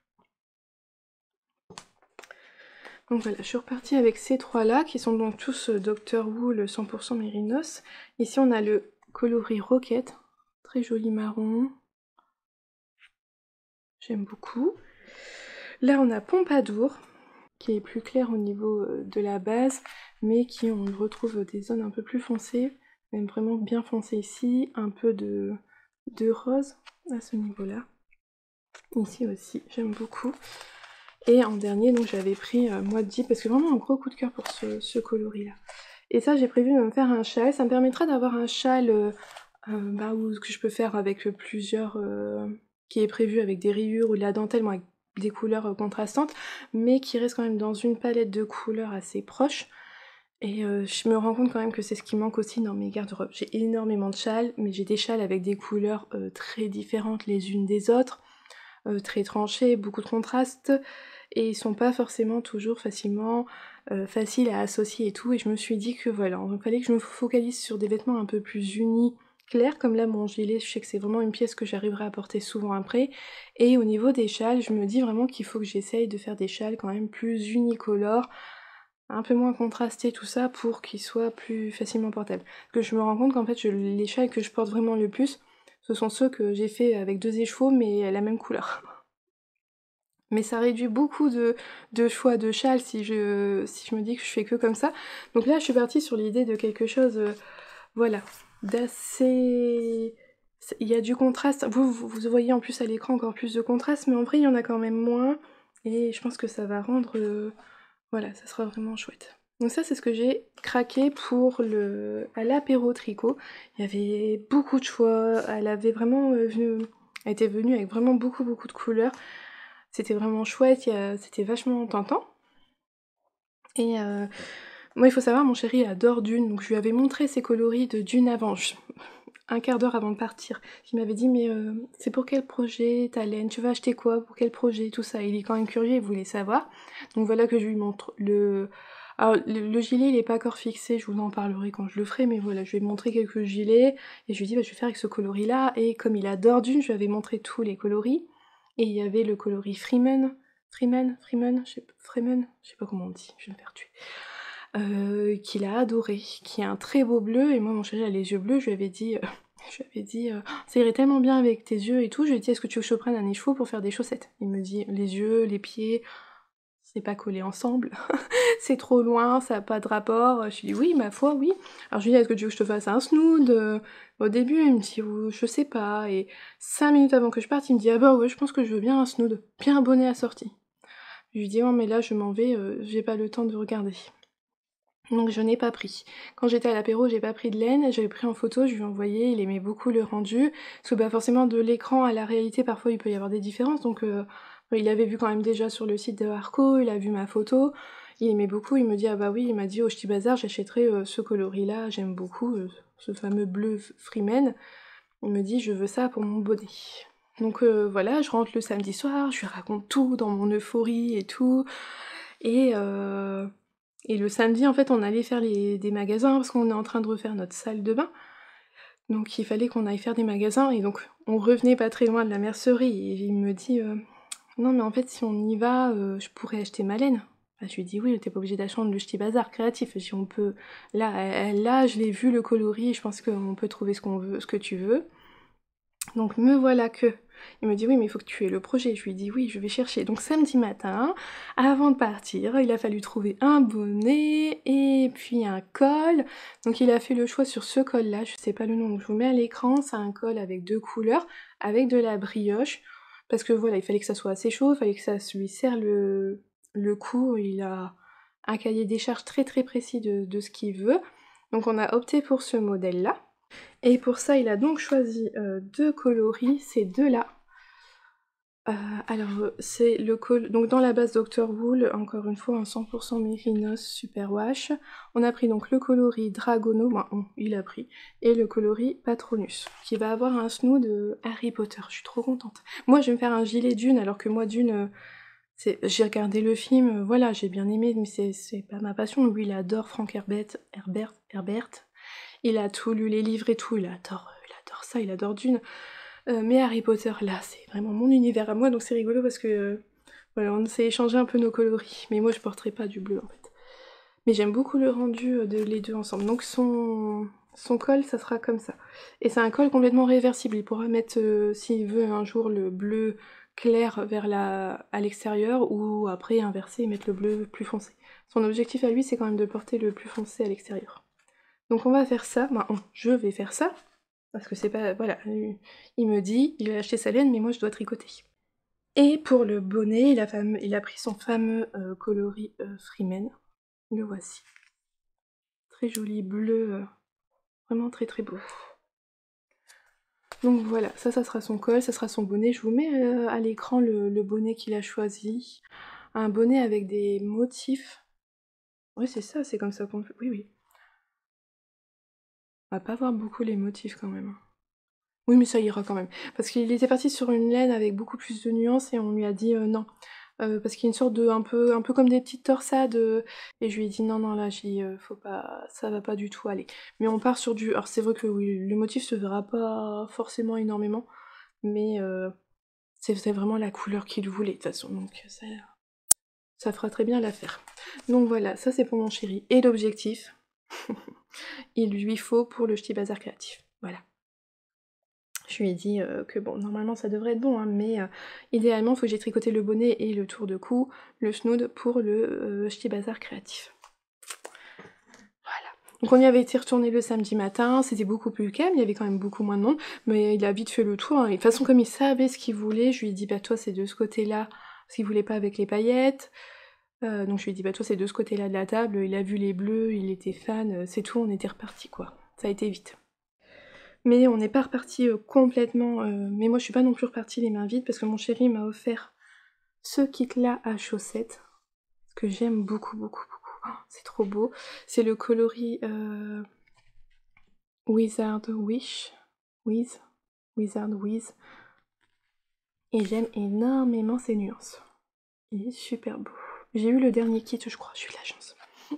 Donc voilà, je suis repartie avec ces 3-là, qui sont donc tous Dr. Wool 100% Mérinos. Ici on a le coloris Roquette, très joli marron. J'aime beaucoup. Là on a Pompadour, qui est plus clair au niveau de la base, mais qui on retrouve des zones un peu plus foncées, même vraiment bien foncées ici, un peu de rose à ce niveau-là. Ici aussi, j'aime beaucoup. Et en dernier, donc j'avais pris Moi de Dib, parce que vraiment un gros coup de cœur pour ce coloris-là. Et ça, j'ai prévu de me faire un châle. Ça me permettra d'avoir un châle que je peux faire avec plusieurs... qui est prévu avec des rayures ou de la dentelle, avec des couleurs contrastantes, mais qui reste quand même dans une palette de couleurs assez proche. Et je me rends compte quand même que c'est ce qui manque aussi dans mes garde-robes. J'ai énormément de châles, mais j'ai des châles avec des couleurs très différentes les unes des autres, très tranchées, beaucoup de contrastes, et ils sont pas forcément toujours faciles à associer et tout, et je me suis dit que voilà, il fallait que je me focalise sur des vêtements un peu plus unis, clairs, comme là mon gilet, je sais que c'est vraiment une pièce que j'arriverai à porter souvent après, et au niveau des châles, je me dis vraiment qu'il faut que j'essaye de faire des châles quand même plus unicolores, un peu moins contrastés, tout ça, pour qu'ils soient plus facilement portables. Parce que je me rends compte qu'en fait, les châles que je porte vraiment le plus, ce sont ceux que j'ai fait avec 2 écheveaux, mais la même couleur. Mais ça réduit beaucoup de choix de châles si je me dis que je fais que comme ça. Donc là, je suis partie sur l'idée de quelque chose, voilà, d'assez... Il y a du contraste. Vous voyez en plus à l'écran encore plus de contraste, mais en vrai, il y en a quand même moins. Et je pense que ça va rendre... voilà, ça sera vraiment chouette. Donc ça, c'est ce que j'ai craqué pour à l'apéro tricot. Il y avait beaucoup de choix. Elle avait vraiment elle était venue avec vraiment beaucoup de couleurs. C'était vraiment chouette, c'était vachement tentant. Et moi, il faut savoir, mon chéri adore Dune, donc je lui avais montré ses coloris de Dune avant, un quart d'heure avant de partir. Il m'avait dit, mais c'est pour quel projet, ta laine, tu vas acheter quoi, pour quel projet, tout ça. Il est quand même curieux, il voulait savoir. Donc voilà que je lui montre Alors, le gilet, il est pas encore fixé, je vous en parlerai quand je le ferai, mais voilà, je lui ai montré quelques gilets, et je lui ai dit, bah, je vais faire avec ce coloris-là, et comme il adore Dune, je lui avais montré tous les coloris, et il y avait le coloris Freeman, je sais pas comment on dit, je vais me faire tuer, qu'il a adoré, qui est un très beau bleu, et moi mon chéri a les yeux bleus, je lui avais dit, ça irait tellement bien avec tes yeux et tout, je lui ai dit est-ce que tu veux que je te prenne un écheveau pour faire des chaussettes? Il me dit les yeux, les pieds, c'est pas collé ensemble, c'est trop loin, ça a pas de rapport. Je lui dis: «Oui, ma foi, oui». Alors je lui dis: «Est-ce que tu veux que je te fasse un snood?» Au début, il me dit: «Oh, je sais pas» et 5 minutes avant que je parte, il me dit: «Ah bah ouais, je pense que je veux bien un snood, bien un bonnet assorti». Je lui dis: «Oh mais là je m'en vais, j'ai pas le temps de regarder». Donc je n'ai pas pris. Quand j'étais à l'apéro, j'ai pas pris de laine, j'avais pris en photo, je lui ai envoyé, il aimait beaucoup le rendu. Parce que bah forcément de l'écran à la réalité, parfois il peut y avoir des différences, donc il avait vu quand même déjà sur le site de Arco, il a vu ma photo, il aimait beaucoup, il me dit: «Ah bah oui», il m'a dit: «Au Ch'ti Bazar, j'achèterai, ce coloris-là, j'aime beaucoup, ce fameux bleu Freeman». Il me dit: «Je veux ça pour mon bonnet». Donc voilà, je rentre le samedi soir, je lui raconte tout dans mon euphorie et tout, et heu et le samedi, en fait, on allait faire des magasins parce qu'on est en train de refaire notre salle de bain. Donc il fallait qu'on aille faire des magasins et donc on revenait pas très loin de la mercerie et il me dit: «Non mais en fait si on y va, je pourrais acheter ma laine». Bah, je lui dis: «Oui, tu es pas obligée d'acheter le Ch'ti Bazar créatif». Je dis: «On peut là, je l'ai vu le coloris, je pense qu'on peut trouver ce qu'on veut, ce que tu veux». Donc me voilà que il me dit: «Oui, mais il faut que tu aies le projet». Je lui dis: «Oui, je vais chercher». Donc samedi matin, avant de partir, il a fallu trouver un bonnet et puis un col. Donc il a fait le choix sur ce col-là, je sais pas le nom, donc je vous mets à l'écran. C'est un col avec 2 couleurs, avec de la brioche, parce que voilà, il fallait que ça soit assez chaud, il fallait que ça lui serre le cou. Il a un cahier des charges très, très précis de ce qu'il veut. Donc on a opté pour ce modèle-là. Et pour ça, il a donc choisi 2 coloris, ces 2-là. C'est le donc dans la base Dr. Wool, encore une fois, un 100% Mérinos Superwash. On a pris donc le coloris Dragono, il a pris, et le coloris Patronus, qui va avoir un snood Harry Potter. Je suis trop contente. Moi, je vais me faire un gilet Dune, alors que moi, Dune, j'ai regardé le film, voilà, j'ai bien aimé, mais c'est pas ma passion. Lui, il adore Frank Herbert. Il a tout lu, les livres et tout, il adore ça, il adore Dune. Mais Harry Potter, là, c'est vraiment mon univers à moi, donc c'est rigolo parce que voilà, on s'est échangé un peu nos coloris. Mais moi, je porterai pas du bleu en fait. Mais j'aime beaucoup le rendu de les deux ensemble. Donc son col, ça sera comme ça. Et c'est un col complètement réversible. Il pourra mettre, s'il veut, un jour le bleu clair à l'extérieur ou après inverser et mettre le bleu plus foncé. Son objectif à lui, c'est quand même de porter le plus foncé à l'extérieur. Donc on va faire ça, je vais faire ça, parce que c'est pas... Voilà, il me dit, il a acheté sa laine, mais moi je dois tricoter. Et pour le bonnet, il a pris son fameux coloris Freeman, le voici. Très joli bleu, vraiment très très beau. Donc voilà, ça sera son col, ça sera son bonnet. Je vous mets à l'écran le bonnet qu'il a choisi. Un bonnet avec des motifs. Oui c'est ça, c'est comme ça qu'on fait. Oui, oui. On va pas voir beaucoup les motifs quand même. Oui, mais ça ira quand même. Parce qu'il était parti sur une laine avec beaucoup plus de nuances et on lui a dit non. Parce qu'il y a une sorte de... un peu comme des petites torsades. Et je lui ai dit non, non, là, faut pas... ça va pas du tout aller. Mais on part sur du... Alors c'est vrai que oui, le motif se verra pas forcément énormément. Mais c'est vraiment la couleur qu'il voulait de toute façon. Donc ça fera très bien l'affaire. Donc voilà, ça c'est pour mon chéri. Et l'objectif, il lui faut pour le Ch'ti Bazar créatif. Voilà. Je lui ai dit que bon, normalement ça devrait être bon, hein, mais idéalement, il faut que j'ai tricoté le bonnet et le tour de cou, le snood pour le Ch'ti Bazar créatif. Voilà. Donc on y avait été retourné le samedi matin, c'était beaucoup plus calme, il y avait quand même beaucoup moins de monde, mais il a vite fait le tour, hein, et de toute façon comme il savait ce qu'il voulait, je lui ai dit bah toi c'est de ce côté-là, parce qu'il voulait pas avec les paillettes, donc je lui ai dit bah toi c'est de ce côté-là de la table, il a vu les bleus, il était fan, c'est tout, on était reparti quoi, ça a été vite. Mais on n'est pas reparti complètement, mais moi je suis pas non plus repartie les mains vides parce que mon chéri m'a offert ce kit-là à chaussettes, que j'aime beaucoup, beaucoup, beaucoup. Oh, c'est trop beau. C'est le coloris Wizard Wish. Wizard Wiz. Et j'aime énormément ces nuances. Il est super beau. J'ai eu le dernier kit, je crois, j'ai eu de la chance.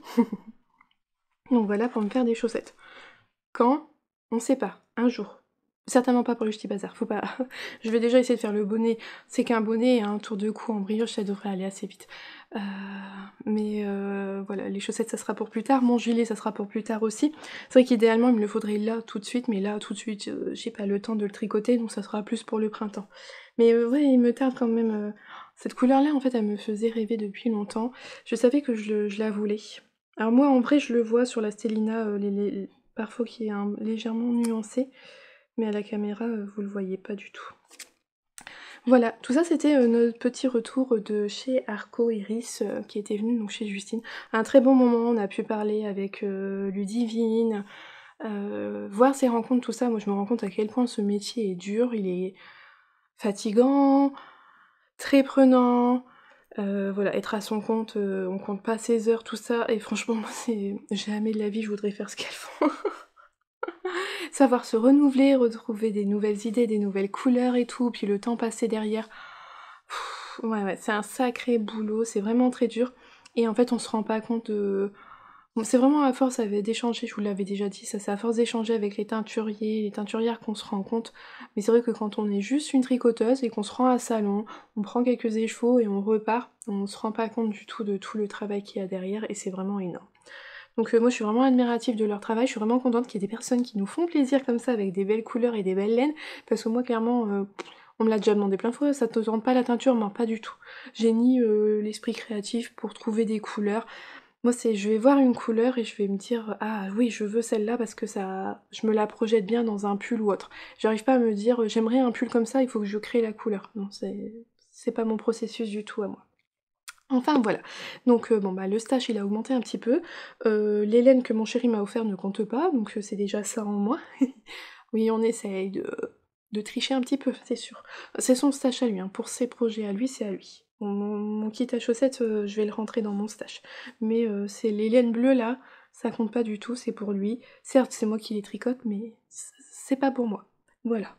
Donc voilà pour me faire des chaussettes. Quand? On sait pas. Un jour. Certainement pas pour le Ch'ti Bazar, faut pas... Je vais déjà essayer de faire le bonnet. C'est qu'un bonnet et un tour de cou en brioche, ça devrait aller assez vite. Mais voilà, les chaussettes, ça sera pour plus tard. Mon gilet, ça sera pour plus tard aussi. C'est vrai qu'idéalement, il me le faudrait là, tout de suite. Mais là, tout de suite, j'ai pas le temps de le tricoter, donc ça sera plus pour le printemps. Mais ouais, il me tarde quand même... Cette couleur-là, en fait, elle me faisait rêver depuis longtemps. Je savais que je la voulais. Alors moi, en vrai, je le vois sur la Stellina, parfois qui est légèrement nuancé, mais à la caméra, vous le voyez pas du tout. Voilà, tout ça c'était notre petit retour de chez Arco Iris qui était venu donc chez Justine. Un très bon moment, on a pu parler avec Ludivine, voir ses rencontres, tout ça. Moi je me rends compte à quel point ce métier est dur, il est fatigant, très prenant. Voilà, être à son compte, on compte pas ses heures, tout ça, et franchement moi c'est jamais de la vie je voudrais faire ce qu'elles font. Savoir se renouveler, retrouver des nouvelles idées, des nouvelles couleurs et tout, puis le temps passé derrière. Ouais, c'est un sacré boulot, c'est vraiment très dur. Et en fait, on se rend pas compte de... Bon, c'est vraiment à force d'échanger, je vous l'avais déjà dit, ça c'est à force d'échanger avec les teinturiers, les teinturières qu'on se rend compte. Mais c'est vrai que quand on est juste une tricoteuse et qu'on se rend à salon, on prend quelques écheveaux et on repart, on se rend pas compte du tout de tout le travail qu'il y a derrière et c'est vraiment énorme. Donc moi je suis vraiment admirative de leur travail, je suis vraiment contente qu'il y ait des personnes qui nous font plaisir comme ça avec des belles couleurs et des belles laines, parce que moi clairement, on me l'a déjà demandé plein de fois, ça te tente pas la teinture? Non, pas du tout. J'ai ni l'esprit créatif pour trouver des couleurs. Moi je vais voir une couleur et je vais me dire ah oui je veux celle-là parce que ça, je me la projette bien dans un pull ou autre. J'arrive pas à me dire j'aimerais un pull comme ça, il faut que je crée la couleur. Non, c'est pas mon processus du tout à moi. Enfin voilà, donc bon bah le stash il a augmenté un petit peu, les laines que mon chéri m'a offert ne comptent pas, donc c'est déjà ça en moins. Oui on essaye de tricher un petit peu, c'est sûr. C'est son stash à lui, hein, pour ses projets à lui, c'est à lui. Mon kit à chaussettes, je vais le rentrer dans mon stash. Mais c'est les laines bleues là, ça compte pas du tout, c'est pour lui. Certes c'est moi qui les tricote, mais c'est pas pour moi. Voilà.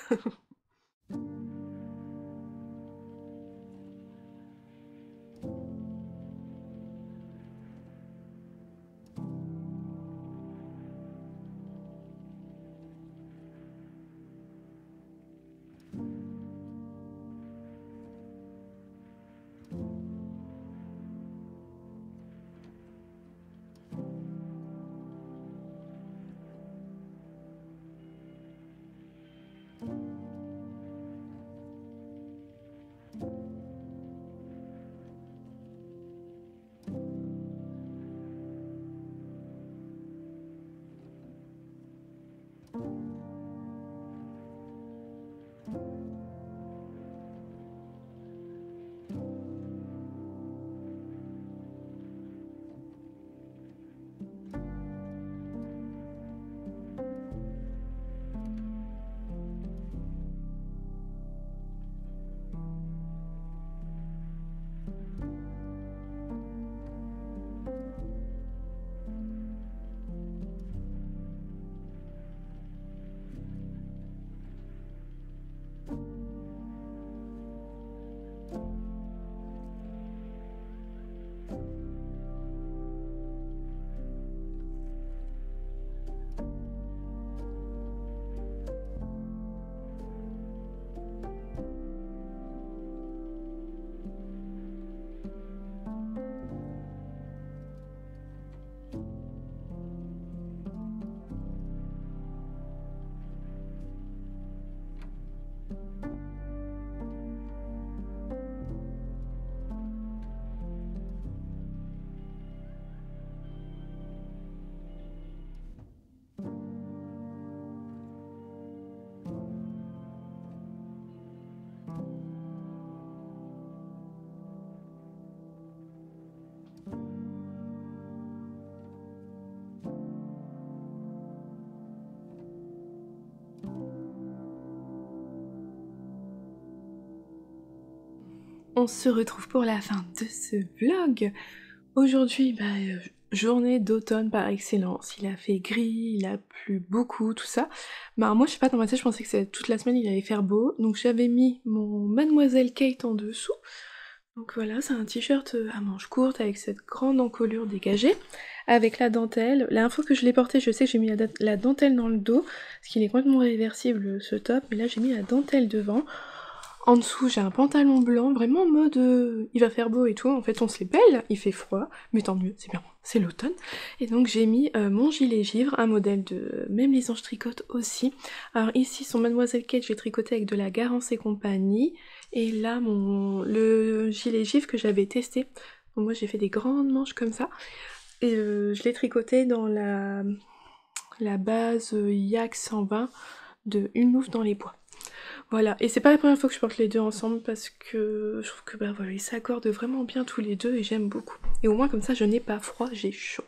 On se retrouve pour la fin de ce vlog. Aujourd'hui, journée d'automne par excellence. Il a fait gris, il a plu beaucoup, tout ça. Bah moi je sais pas, dans ma tête je pensais que toute la semaine il allait faire beau. Donc j'avais mis mon Mademoiselle Kate en dessous. Donc voilà, c'est un t-shirt à manches courtes avec cette grande encolure dégagée, avec la dentelle. La dernière fois que je l'ai porté, je sais que j'ai mis la dentelle dans le dos, parce qu'il est complètement réversible ce top, mais là j'ai mis la dentelle devant. En dessous, j'ai un pantalon blanc, vraiment en mode il va faire beau et tout. En fait, on se les pèle, il fait froid, mais tant mieux, c'est bien, c'est l'automne. Et donc, j'ai mis mon gilet givre, un modèle de Même les anges tricotent aussi. Alors, ici, son Mademoiselle Kate, j'ai tricoté avec de la Garance et compagnie. Et là, le gilet gif que j'avais testé, donc moi j'ai fait des grandes manches comme ça, et je l'ai tricoté dans la base Yak 120 de Une Louve dans les bois. Voilà, et c'est pas la première fois que je porte les deux ensemble parce que je trouve que bah voilà, ils s'accordent vraiment bien tous les deux et j'aime beaucoup. Et au moins comme ça je n'ai pas froid, j'ai chaud.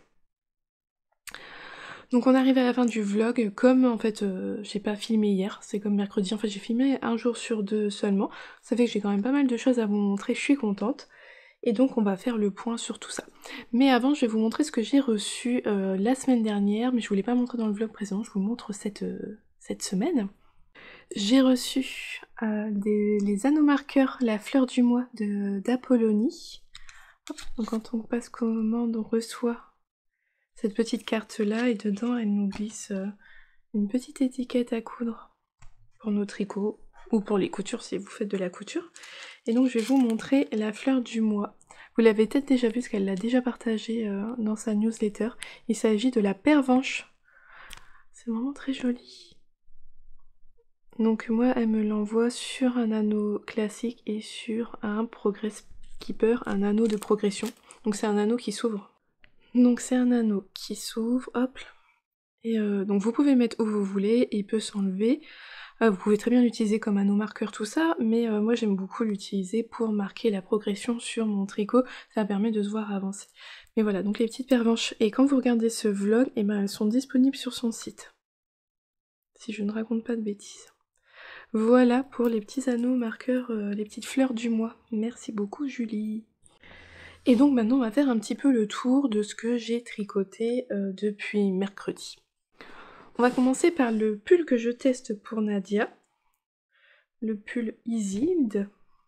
Donc on arrive à la fin du vlog, comme en fait j'ai pas filmé hier, c'est comme mercredi, en fait j'ai filmé un jour sur deux seulement, ça fait que j'ai quand même pas mal de choses à vous montrer, je suis contente. Et donc on va faire le point sur tout ça. Mais avant je vais vous montrer ce que j'ai reçu la semaine dernière, mais je vous l'ai pas montré dans le vlog précédent, je vous montre cette semaine. J'ai reçu les anneaux marqueurs La Fleur du Mois d'Apollonie. Donc quand on passe commande, on reçoit cette petite carte là et dedans elle nous glisse une petite étiquette à coudre pour nos tricots ou pour les coutures si vous faites de la couture. Et donc je vais vous montrer La Fleur du Mois. Vous l'avez peut-être déjà vu parce qu'elle l'a déjà partagé dans sa newsletter. Il s'agit de la pervenche. C'est vraiment très joli. Donc moi elle me l'envoie sur un anneau classique et sur un Progress Keeper, un anneau de progression. Donc c'est un anneau qui s'ouvre. Donc c'est un anneau qui s'ouvre, hop. Et donc vous pouvez le mettre où vous voulez, il peut s'enlever. Vous pouvez très bien l'utiliser comme anneau marqueur tout ça, mais moi j'aime beaucoup l'utiliser pour marquer la progression sur mon tricot, ça permet de se voir avancer. Mais voilà, donc les petites pervenches, et quand vous regardez ce vlog, et ben elles sont disponibles sur son site. Si je ne raconte pas de bêtises. Voilà pour les petits anneaux marqueurs, les petites fleurs du mois. Merci beaucoup Julie. Et donc maintenant on va faire un petit peu le tour de ce que j'ai tricoté depuis mercredi. On va commencer par le pull que je teste pour Nadia. Le pull Isilde.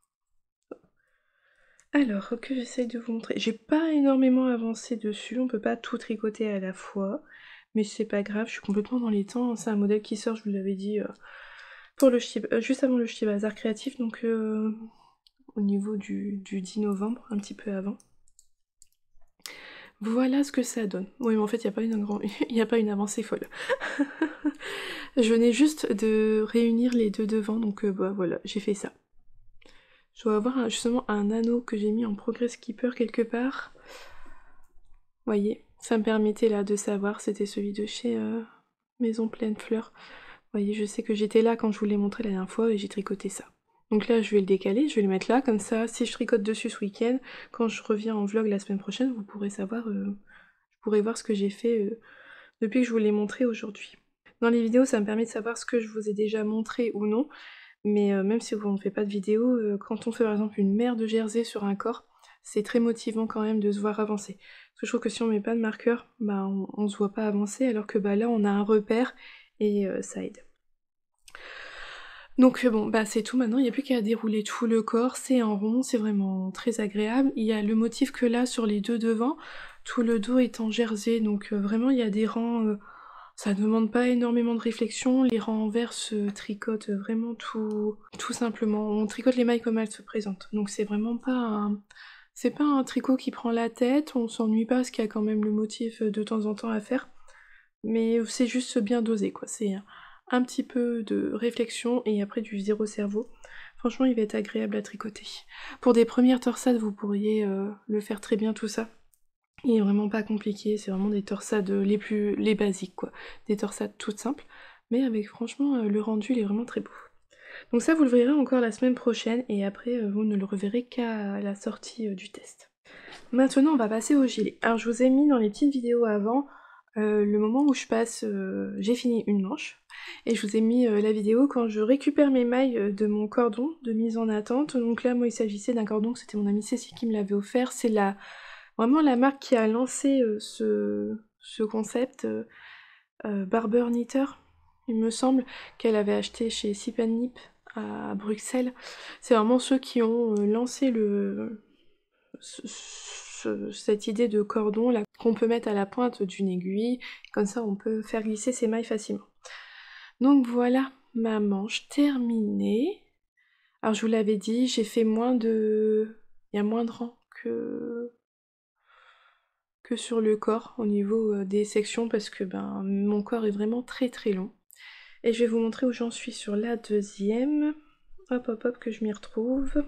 Alors, que j'essaye de vous montrer. J'ai pas énormément avancé dessus, on peut pas tout tricoter à la fois. Mais c'est pas grave, je suis complètement dans les temps. C'est un modèle qui sort, je vous l'avais dit, pour le juste avant le Ch'ti Bazar créatif, donc au niveau du 10 novembre, un petit peu avant. Voilà ce que ça donne. Oui, mais en fait, il n'y a pas une avancée folle. Je venais juste de réunir les deux devants, donc bah voilà, j'ai fait ça. Je dois avoir justement un anneau que j'ai mis en Progress Keeper quelque part. Vous voyez, ça me permettait là de savoir, c'était celui de chez Maison Pleine Fleurs. Vous voyez, je sais que j'étais là quand je vous l'ai montré la dernière fois et j'ai tricoté ça. Donc là, je vais le décaler, je vais le mettre là, comme ça, si je tricote dessus ce week-end, quand je reviens en vlog la semaine prochaine, vous pourrez savoir, vous pourrez voir ce que j'ai fait depuis que je vous l'ai montré aujourd'hui. Dans les vidéos, ça me permet de savoir ce que je vous ai déjà montré ou non, mais même si on ne fait pas de vidéo, quand on fait par exemple une mer de jersey sur un corps, c'est très motivant quand même de se voir avancer. Parce que je trouve que si on met pas de marqueur, bah on se voit pas avancer, alors que bah là on a un repère et ça aide. Donc bon, bah c'est tout maintenant, il n'y a plus qu'à dérouler tout le corps, c'est en rond, c'est vraiment très agréable. Il y a le motif que là sur les deux devants, tout le dos est en jersey, donc vraiment il y a des rangs, ça ne demande pas énormément de réflexion, les rangs en vert se tricotent vraiment tout simplement. On tricote les mailles comme elles se présentent, donc c'est vraiment pas un... C'est pas un tricot qui prend la tête, on s'ennuie pas parce qu'il y a quand même le motif de temps en temps à faire, mais c'est juste bien dosé quoi, c'est un petit peu de réflexion et après du zéro cerveau. Franchement il va être agréable à tricoter. Pour des premières torsades vous pourriez le faire très bien tout ça. Il est vraiment pas compliqué, c'est vraiment des torsades les basiques quoi. Des torsades toutes simples, mais avec franchement le rendu il est vraiment très beau. Donc ça vous le verrez encore la semaine prochaine et après vous ne le reverrez qu'à la sortie du test. Maintenant on va passer au gilet. Alors je vous ai mis dans les petites vidéos avant le moment où je passe, j'ai fini une manche, et je vous ai mis la vidéo quand je récupère mes mailles de mon cordon de mise en attente. Donc là moi il s'agissait d'un cordon que c'était mon amie Cécile qui me l'avait offert, c'est vraiment la marque qui a lancé ce concept, Barber Knitter, il me semble, qu'elle avait acheté chez Sip & Nip à Bruxelles. C'est vraiment ceux qui ont lancé cette idée de cordon là qu'on peut mettre à la pointe d'une aiguille, comme ça on peut faire glisser ses mailles facilement. Donc voilà ma manche terminée. Alors je vous l'avais dit, j'ai fait il y a moins de rangs que sur le corps au niveau des sections parce que ben mon corps est vraiment très très long. Et je vais vous montrer où j'en suis sur la deuxième. Hop hop hop que je m'y retrouve.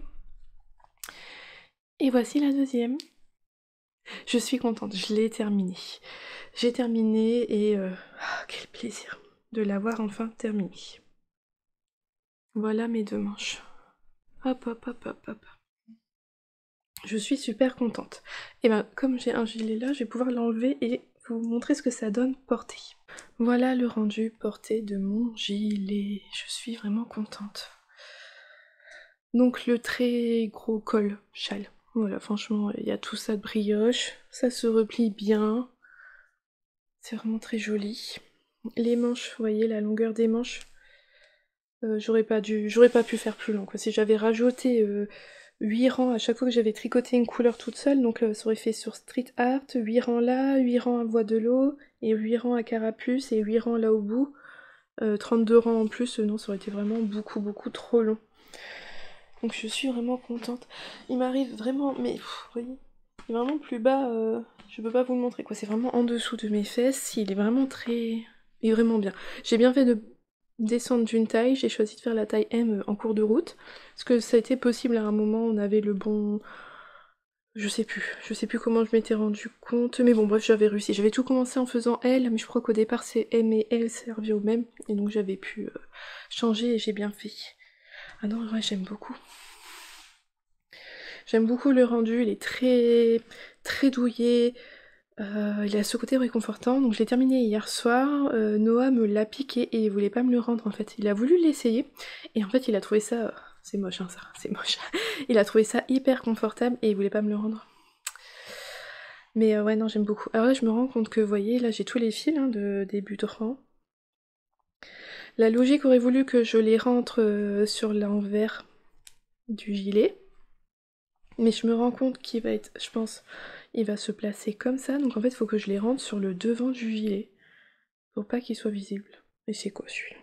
Et voici la deuxième. Je suis contente, je l'ai terminée. J'ai terminé et quel plaisir de l'avoir enfin terminée. Voilà mes 2 manches. Hop hop hop hop hop. Je suis super contente. Et ben comme j'ai un gilet là, je vais pouvoir l'enlever et vous montrer ce que ça donne porté. Voilà le rendu porté de mon gilet. Je suis vraiment contente. Donc le très gros col châle. Voilà, franchement, il y a tout ça de brioche. Ça se replie bien. C'est vraiment très joli. Les manches, vous voyez la longueur des manches. J'aurais pas pu faire plus long, quoi. Si j'avais rajouté 8 rangs à chaque fois que j'avais tricoté une couleur toute seule, donc ça aurait fait sur Street Art, 8 rangs là, 8 rangs à voie de l'eau, et 8 rangs à carapuce, et 8 rangs là au bout. 32 rangs en plus, non, ça aurait été vraiment beaucoup trop long. Donc je suis vraiment contente. Il m'arrive vraiment, mais vous voyez, il est vraiment plus bas, je peux pas vous le montrer, quoi. C'est vraiment en dessous de mes fesses, il est vraiment il est vraiment bien. J'ai bien fait de descendre d'une taille, j'ai choisi de faire la taille M en cours de route, parce que ça a été possible à un moment, on avait le bon... Je sais plus comment je m'étais rendu compte, mais bon bref j'avais réussi. J'avais tout commencé en faisant L, mais je crois qu'au départ c'est M et L servaient au même, et donc j'avais pu changer et j'ai bien fait. Ah non, ouais, j'aime beaucoup. J'aime beaucoup le rendu, il est très douillet, il a ce côté réconfortant, donc je l'ai terminé hier soir. Noah me l'a piqué et il voulait pas me le rendre en fait. Il a voulu l'essayer et en fait il a trouvé ça... c'est moche hein ça, c'est moche. Il a trouvé ça hyper confortable et il voulait pas me le rendre. Mais ouais non j'aime beaucoup. Alors là je me rends compte que vous voyez là j'ai tous les fils hein, de début de rang. La logique aurait voulu que je les rentre sur l'envers du gilet. Mais je me rends compte qu'il va être, je pense, il va se placer comme ça, donc en fait il faut que je les rentre sur le devant du gilet, pour pas qu'il soit visible. Et c'est quoi celui-là?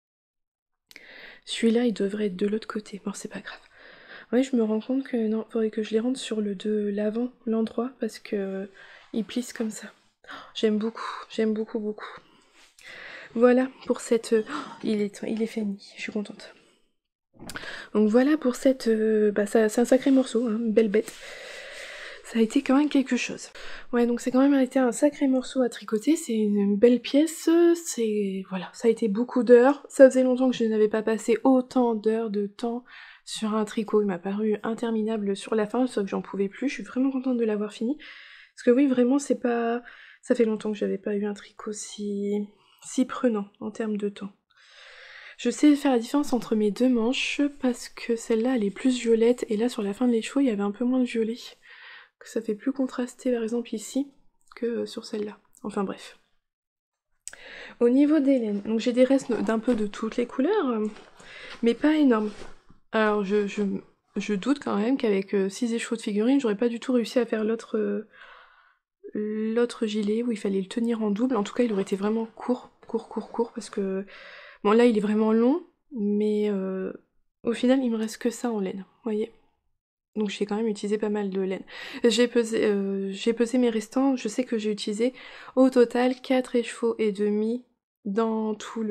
Celui-là il devrait être de l'autre côté, bon c'est pas grave. Ouais je me rends compte que non, faudrait que je les rentre sur le de l'avant, l'endroit, parce que ils plissent comme ça. J'aime beaucoup. Voilà pour cette... il est fini, je suis contente. Donc voilà pour cette... c'est un sacré morceau, hein, une belle bête. Ça a été quand même quelque chose. Ouais, donc c'est quand même été un sacré morceau à tricoter, c'est une belle pièce, c'est... Voilà, ça a été beaucoup d'heures. Ça faisait longtemps que je n'avais pas passé autant d'heures de temps sur un tricot. Il m'a paru interminable sur la fin, sauf que j'en pouvais plus. Je suis vraiment contente de l'avoir fini. Parce que oui, vraiment, c'est pas... Ça fait longtemps que j'avais pas eu un tricot si prenant en termes de temps. Je sais faire la différence entre mes 2 manches parce que celle-là elle est plus violette et là sur la fin de l'écheveau il y avait un peu moins de violet. Que ça fait plus contrasté par exemple ici que sur celle-là. Enfin bref. Au niveau des laines, donc j'ai des restes d'un peu de toutes les couleurs, mais pas énormes. Alors je doute quand même qu'avec 6 écheveaux de figurines, j'aurais pas du tout réussi à faire l'autre gilet où il fallait le tenir en double. En tout cas il aurait été vraiment court, parce que... Bon là il est vraiment long, mais au final il me reste que ça en laine, vous voyez. Donc j'ai quand même utilisé pas mal de laine. J'ai pesé mes restants, je sais que j'ai utilisé au total 4 écheveaux et demi dans tout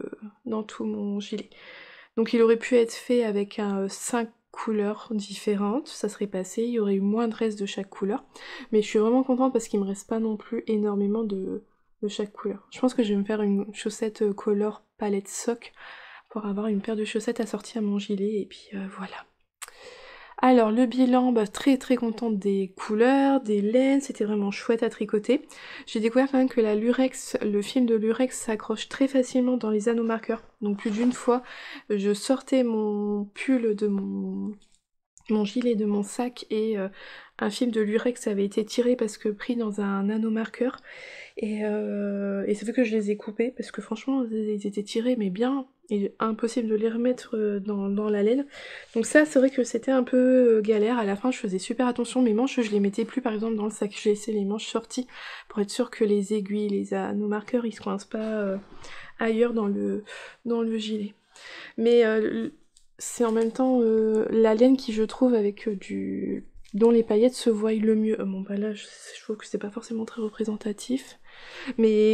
mon gilet. Donc il aurait pu être fait avec 5 couleurs différentes, ça serait passé, il y aurait eu moins de reste de chaque couleur. Mais je suis vraiment contente parce qu'il me reste pas non plus énormément de chaque couleur. Je pense que je vais me faire une chaussette color palette sock pour avoir une paire de chaussettes assorties à mon gilet et puis voilà. Alors le bilan, très contente des couleurs, des laines, c'était vraiment chouette à tricoter. J'ai découvert quand même que le film de lurex s'accroche très facilement dans les anneaux marqueurs. Donc plus d'une fois, je sortais mon pull de mon gilet de mon sac et un film de lurex avait été tiré parce que pris dans un anneau marqueur. Et ça fait que je les ai coupés parce que franchement ils étaient tirés mais bien et impossible de les remettre dans la laine. Donc ça c'est vrai que c'était un peu galère, à la fin je faisais super attention, mes manches je les mettais plus par exemple dans le sac, je laissais les manches sorties pour être sûre que les aiguilles, les anneaux marqueurs ils se coincent pas ailleurs dans le gilet. Mais c'est en même temps la laine qui je trouve avec dont les paillettes se voient le mieux. Bon bah là je trouve que c'est pas forcément très représentatif. Mais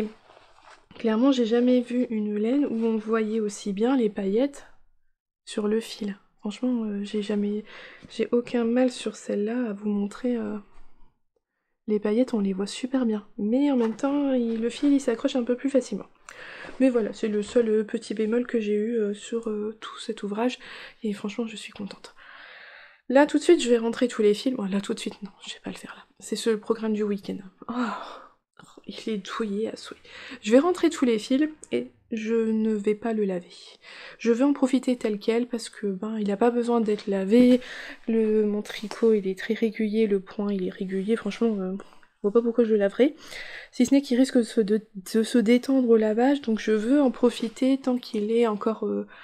clairement, j'ai jamais vu une laine où on voyait aussi bien les paillettes sur le fil. Franchement, j'ai aucun mal sur celle-là à vous montrer. Les paillettes, on les voit super bien. Mais en même temps, le fil, il s'accroche un peu plus facilement. Mais voilà, c'est le seul petit bémol que j'ai eu sur tout cet ouvrage. Et franchement, je suis contente. Là, tout de suite, je vais rentrer tous les fils. Bon, là, tout de suite, non, je vais pas le faire là. C'est le programme du week-end. Oh, il est douillé à souhait. Je vais rentrer tous les fils et je ne vais pas le laver. Je vais en profiter tel quel parce que il n'a pas besoin d'être lavé. Mon tricot il est très régulier, le point il est régulier. Franchement, je vois pas pourquoi je le laverai. Si ce n'est qu'il risque de se détendre au lavage, donc je veux en profiter tant qu'il est encore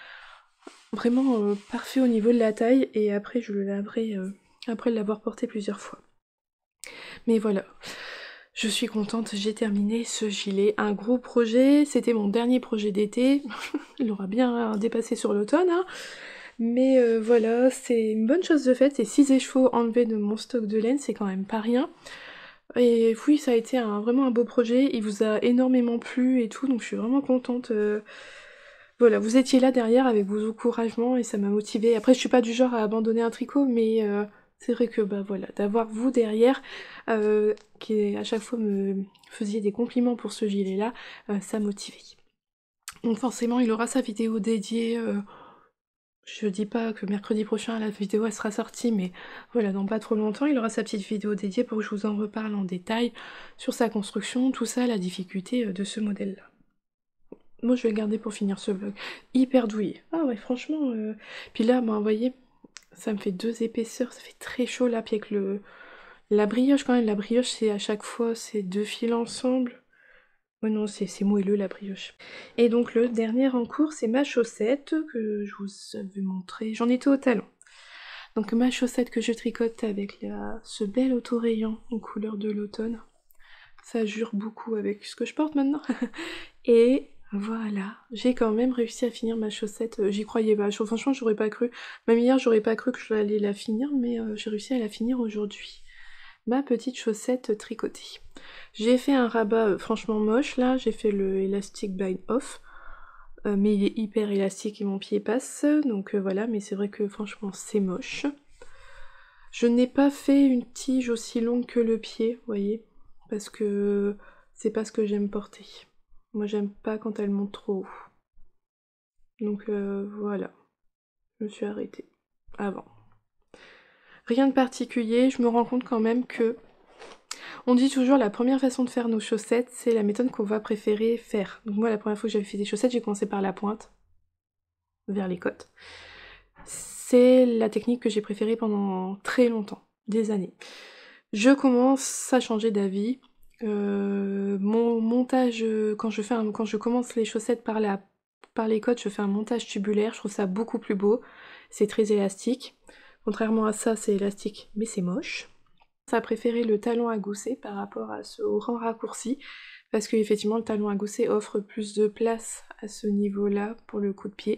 vraiment parfait au niveau de la taille, et après je le laverai après l'avoir porté plusieurs fois. Mais voilà, je suis contente, j'ai terminé ce gilet. Un gros projet, c'était mon dernier projet d'été. Il aura bien dépassé sur l'automne, hein. Mais voilà, c'est une bonne chose de faite, c'est 6 écheveaux enlevés de mon stock de laine, c'est quand même pas rien. Et oui, ça a été vraiment un beau projet, il vous a énormément plu et tout, donc je suis vraiment contente. Voilà, vous étiez là derrière avec vos encouragements et ça m'a motivée. Après, je suis pas du genre à abandonner un tricot, mais c'est vrai que voilà, d'avoir vous derrière, qui à chaque fois me faisiez des compliments pour ce gilet-là, ça motivait. Donc forcément, il aura sa vidéo dédiée. Je dis pas que mercredi prochain la vidéo elle sera sortie, mais voilà, dans pas trop longtemps, il aura sa petite vidéo dédiée pour que je vous en reparle en détail sur sa construction, tout ça, la difficulté de ce modèle-là. Moi, je vais le garder pour finir ce vlog. Hyper douillet. Ah ouais, franchement. Puis là, vous voyez, ça me fait 2 épaisseurs. Ça fait très chaud là. Puis avec la brioche, quand même. La brioche, c'est à chaque fois, c'est 2 fils ensemble. Oh non, c'est moelleux la brioche. Et donc, le dernier en cours, c'est ma chaussette que je vous avais montré. J'en étais au talon. Donc, ma chaussette que je tricote avec ce bel autorayon en couleur de l'automne. Ça jure beaucoup avec ce que je porte maintenant. Et voilà, j'ai quand même réussi à finir ma chaussette. J'y croyais pas, franchement j'aurais pas cru. Même hier j'aurais pas cru que je allais la finir, mais j'ai réussi à la finir aujourd'hui. Ma petite chaussette tricotée. J'ai fait un rabat franchement moche là, j'ai fait le Elastic Bind Off. Mais il est hyper élastique et mon pied passe, donc voilà, mais c'est vrai que franchement c'est moche. Je n'ai pas fait une tige aussi longue que le pied, vous voyez, parce que c'est pas ce que j'aime porter. Moi j'aime pas quand elle monte trop haut. Donc voilà, je me suis arrêtée avant. Rien de particulier, je me rends compte quand même que on dit toujours la première façon de faire nos chaussettes, c'est la méthode qu'on va préférer faire. Donc moi la première fois que j'avais fait des chaussettes, j'ai commencé par la pointe, vers les côtes. C'est la technique que j'ai préférée pendant très longtemps, des années. Je commence à changer d'avis. Mon montage, quand je commence les chaussettes par les côtes, je fais un montage tubulaire, je trouve ça beaucoup plus beau. C'est très élastique. Contrairement à ça, c'est élastique, mais c'est moche. Ça a préféré le talon à gousset par rapport au rang raccourci, parce que effectivement le talon à gousset offre plus de place à ce niveau-là pour le coup de pied.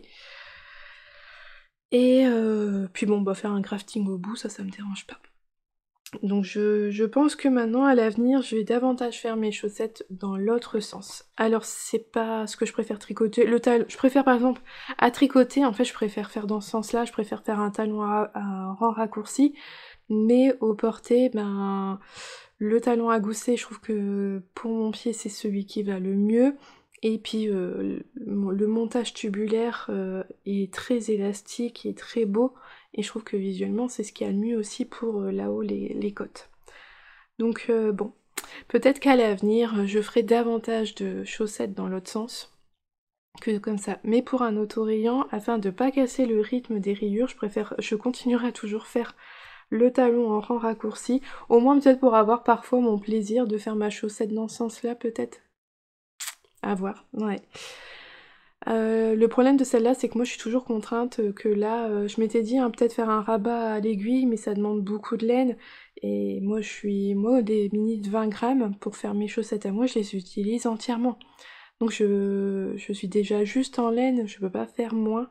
Et puis bon, faire un crafting au bout, ça me dérange pas. Donc je pense que maintenant, à l'avenir, je vais davantage faire mes chaussettes dans l'autre sens. Alors c'est pas ce que je préfère tricoter. Je préfère par exemple à tricoter, en fait je préfère faire dans ce sens-là, je préfère faire un talon à rang raccourci, mais au porté, le talon à gousset, je trouve que pour mon pied c'est celui qui va le mieux. Et puis le montage tubulaire est très élastique et très beau. Et je trouve que visuellement, c'est ce qu'il y a le mieux aussi pour là-haut les côtes. Donc bon, peut-être qu'à l'avenir, je ferai davantage de chaussettes dans l'autre sens que comme ça. Mais pour un autorayon, afin de ne pas casser le rythme des rayures, je continuerai à toujours faire le talon en rang raccourci. Au moins peut-être pour avoir parfois mon plaisir de faire ma chaussette dans ce sens-là, peut-être. À voir, ouais. Le problème de celle-là, c'est que moi je suis toujours contrainte, que là, je m'étais dit peut-être faire un rabat à l'aiguille, mais ça demande beaucoup de laine. Et moi des mini de 20 grammes pour faire mes chaussettes à moi, je les utilise entièrement. Donc je suis déjà juste en laine, je peux pas faire moins.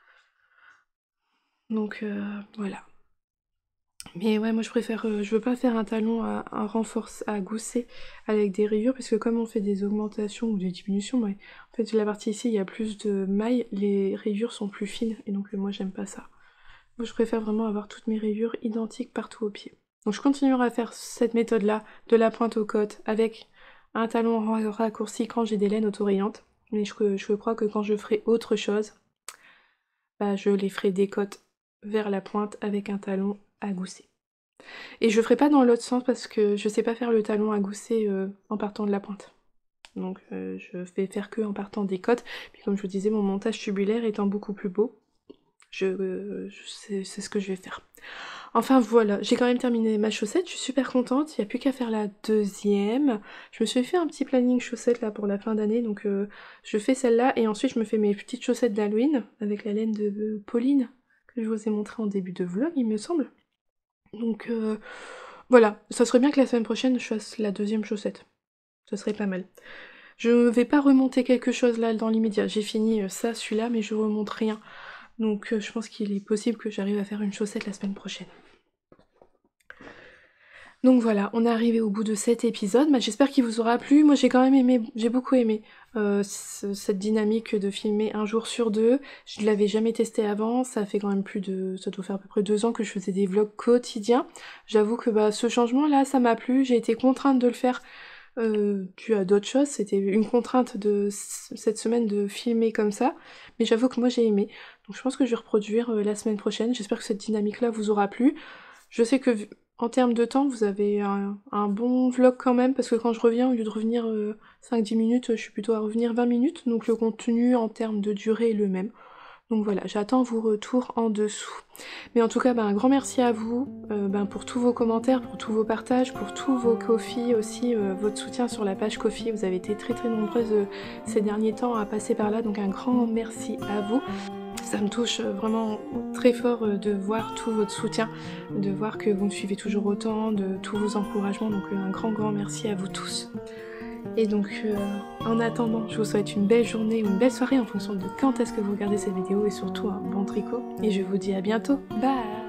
Donc voilà. Mais ouais, moi je préfère, je veux pas faire un talon à renforce à gousset avec des rayures, parce que comme on fait des augmentations ou des diminutions, en fait la partie ici il y a plus de mailles, les rayures sont plus fines, et donc moi j'aime pas ça. Je préfère vraiment avoir toutes mes rayures identiques partout au pied. Donc je continuerai à faire cette méthode-là, de la pointe aux côtes, avec un talon raccourci quand j'ai des laines autorayantes. Mais je crois que quand je ferai autre chose, bah, je les ferai des côtes vers la pointe avec un talon à gousset. Et je ferai pas dans l'autre sens parce que je sais pas faire le talon à gousset en partant de la pointe. Donc je vais faire que en partant des côtes. Puis comme je vous disais, mon montage tubulaire étant beaucoup plus beau, c'est ce que je vais faire. Enfin voilà, j'ai quand même terminé ma chaussette, je suis super contente, il n'y a plus qu'à faire la deuxième. Je me suis fait un petit planning chaussettes là pour la fin d'année, donc je fais celle-là et ensuite je me fais mes petites chaussettes d'Halloween avec la laine de Pauline que je vous ai montré en début de vlog, il me semble. Donc voilà, ça serait bien que la semaine prochaine je fasse la deuxième chaussette. Ce serait pas mal. Je vais pas remonter quelque chose là dans l'immédiat, j'ai fini ça, celui-là, mais je remonte rien. Donc je pense qu'il est possible que j'arrive à faire une chaussette la semaine prochaine. Donc voilà, on est arrivé au bout de cet épisode. Bah, j'espère qu'il vous aura plu. Moi j'ai quand même aimé, j'ai beaucoup aimé cette dynamique de filmer un jour sur deux. Je ne l'avais jamais testé avant, ça fait quand même ça doit faire à peu près 2 ans que je faisais des vlogs quotidiens. J'avoue que bah, ce changement là, ça m'a plu. J'ai été contrainte de le faire dû à d'autres choses. C'était une contrainte de cette semaine de filmer comme ça. Mais j'avoue que moi j'ai aimé. Donc je pense que je vais reproduire la semaine prochaine. J'espère que cette dynamique là vous aura plu. Je sais que en termes de temps, vous avez un bon vlog quand même, parce que quand je reviens, au lieu de revenir 5-10 minutes, je suis plutôt à revenir 20 minutes, donc le contenu en termes de durée est le même. Donc voilà, j'attends vos retours en dessous. Mais en tout cas, un grand merci à vous pour tous vos commentaires, pour tous vos partages, pour tous vos Ko-fi aussi, votre soutien sur la page Ko-fi. Vous avez été très très nombreuses ces derniers temps à passer par là, donc un grand merci à vous. Ça me touche vraiment très fort de voir tout votre soutien, de voir que vous me suivez toujours autant, de tous vos encouragements, donc un grand merci à vous tous. Et donc en attendant, je vous souhaite une belle journée ou une belle soirée en fonction de quand est-ce que vous regardez cette vidéo et surtout un bon tricot. Et je vous dis à bientôt, bye!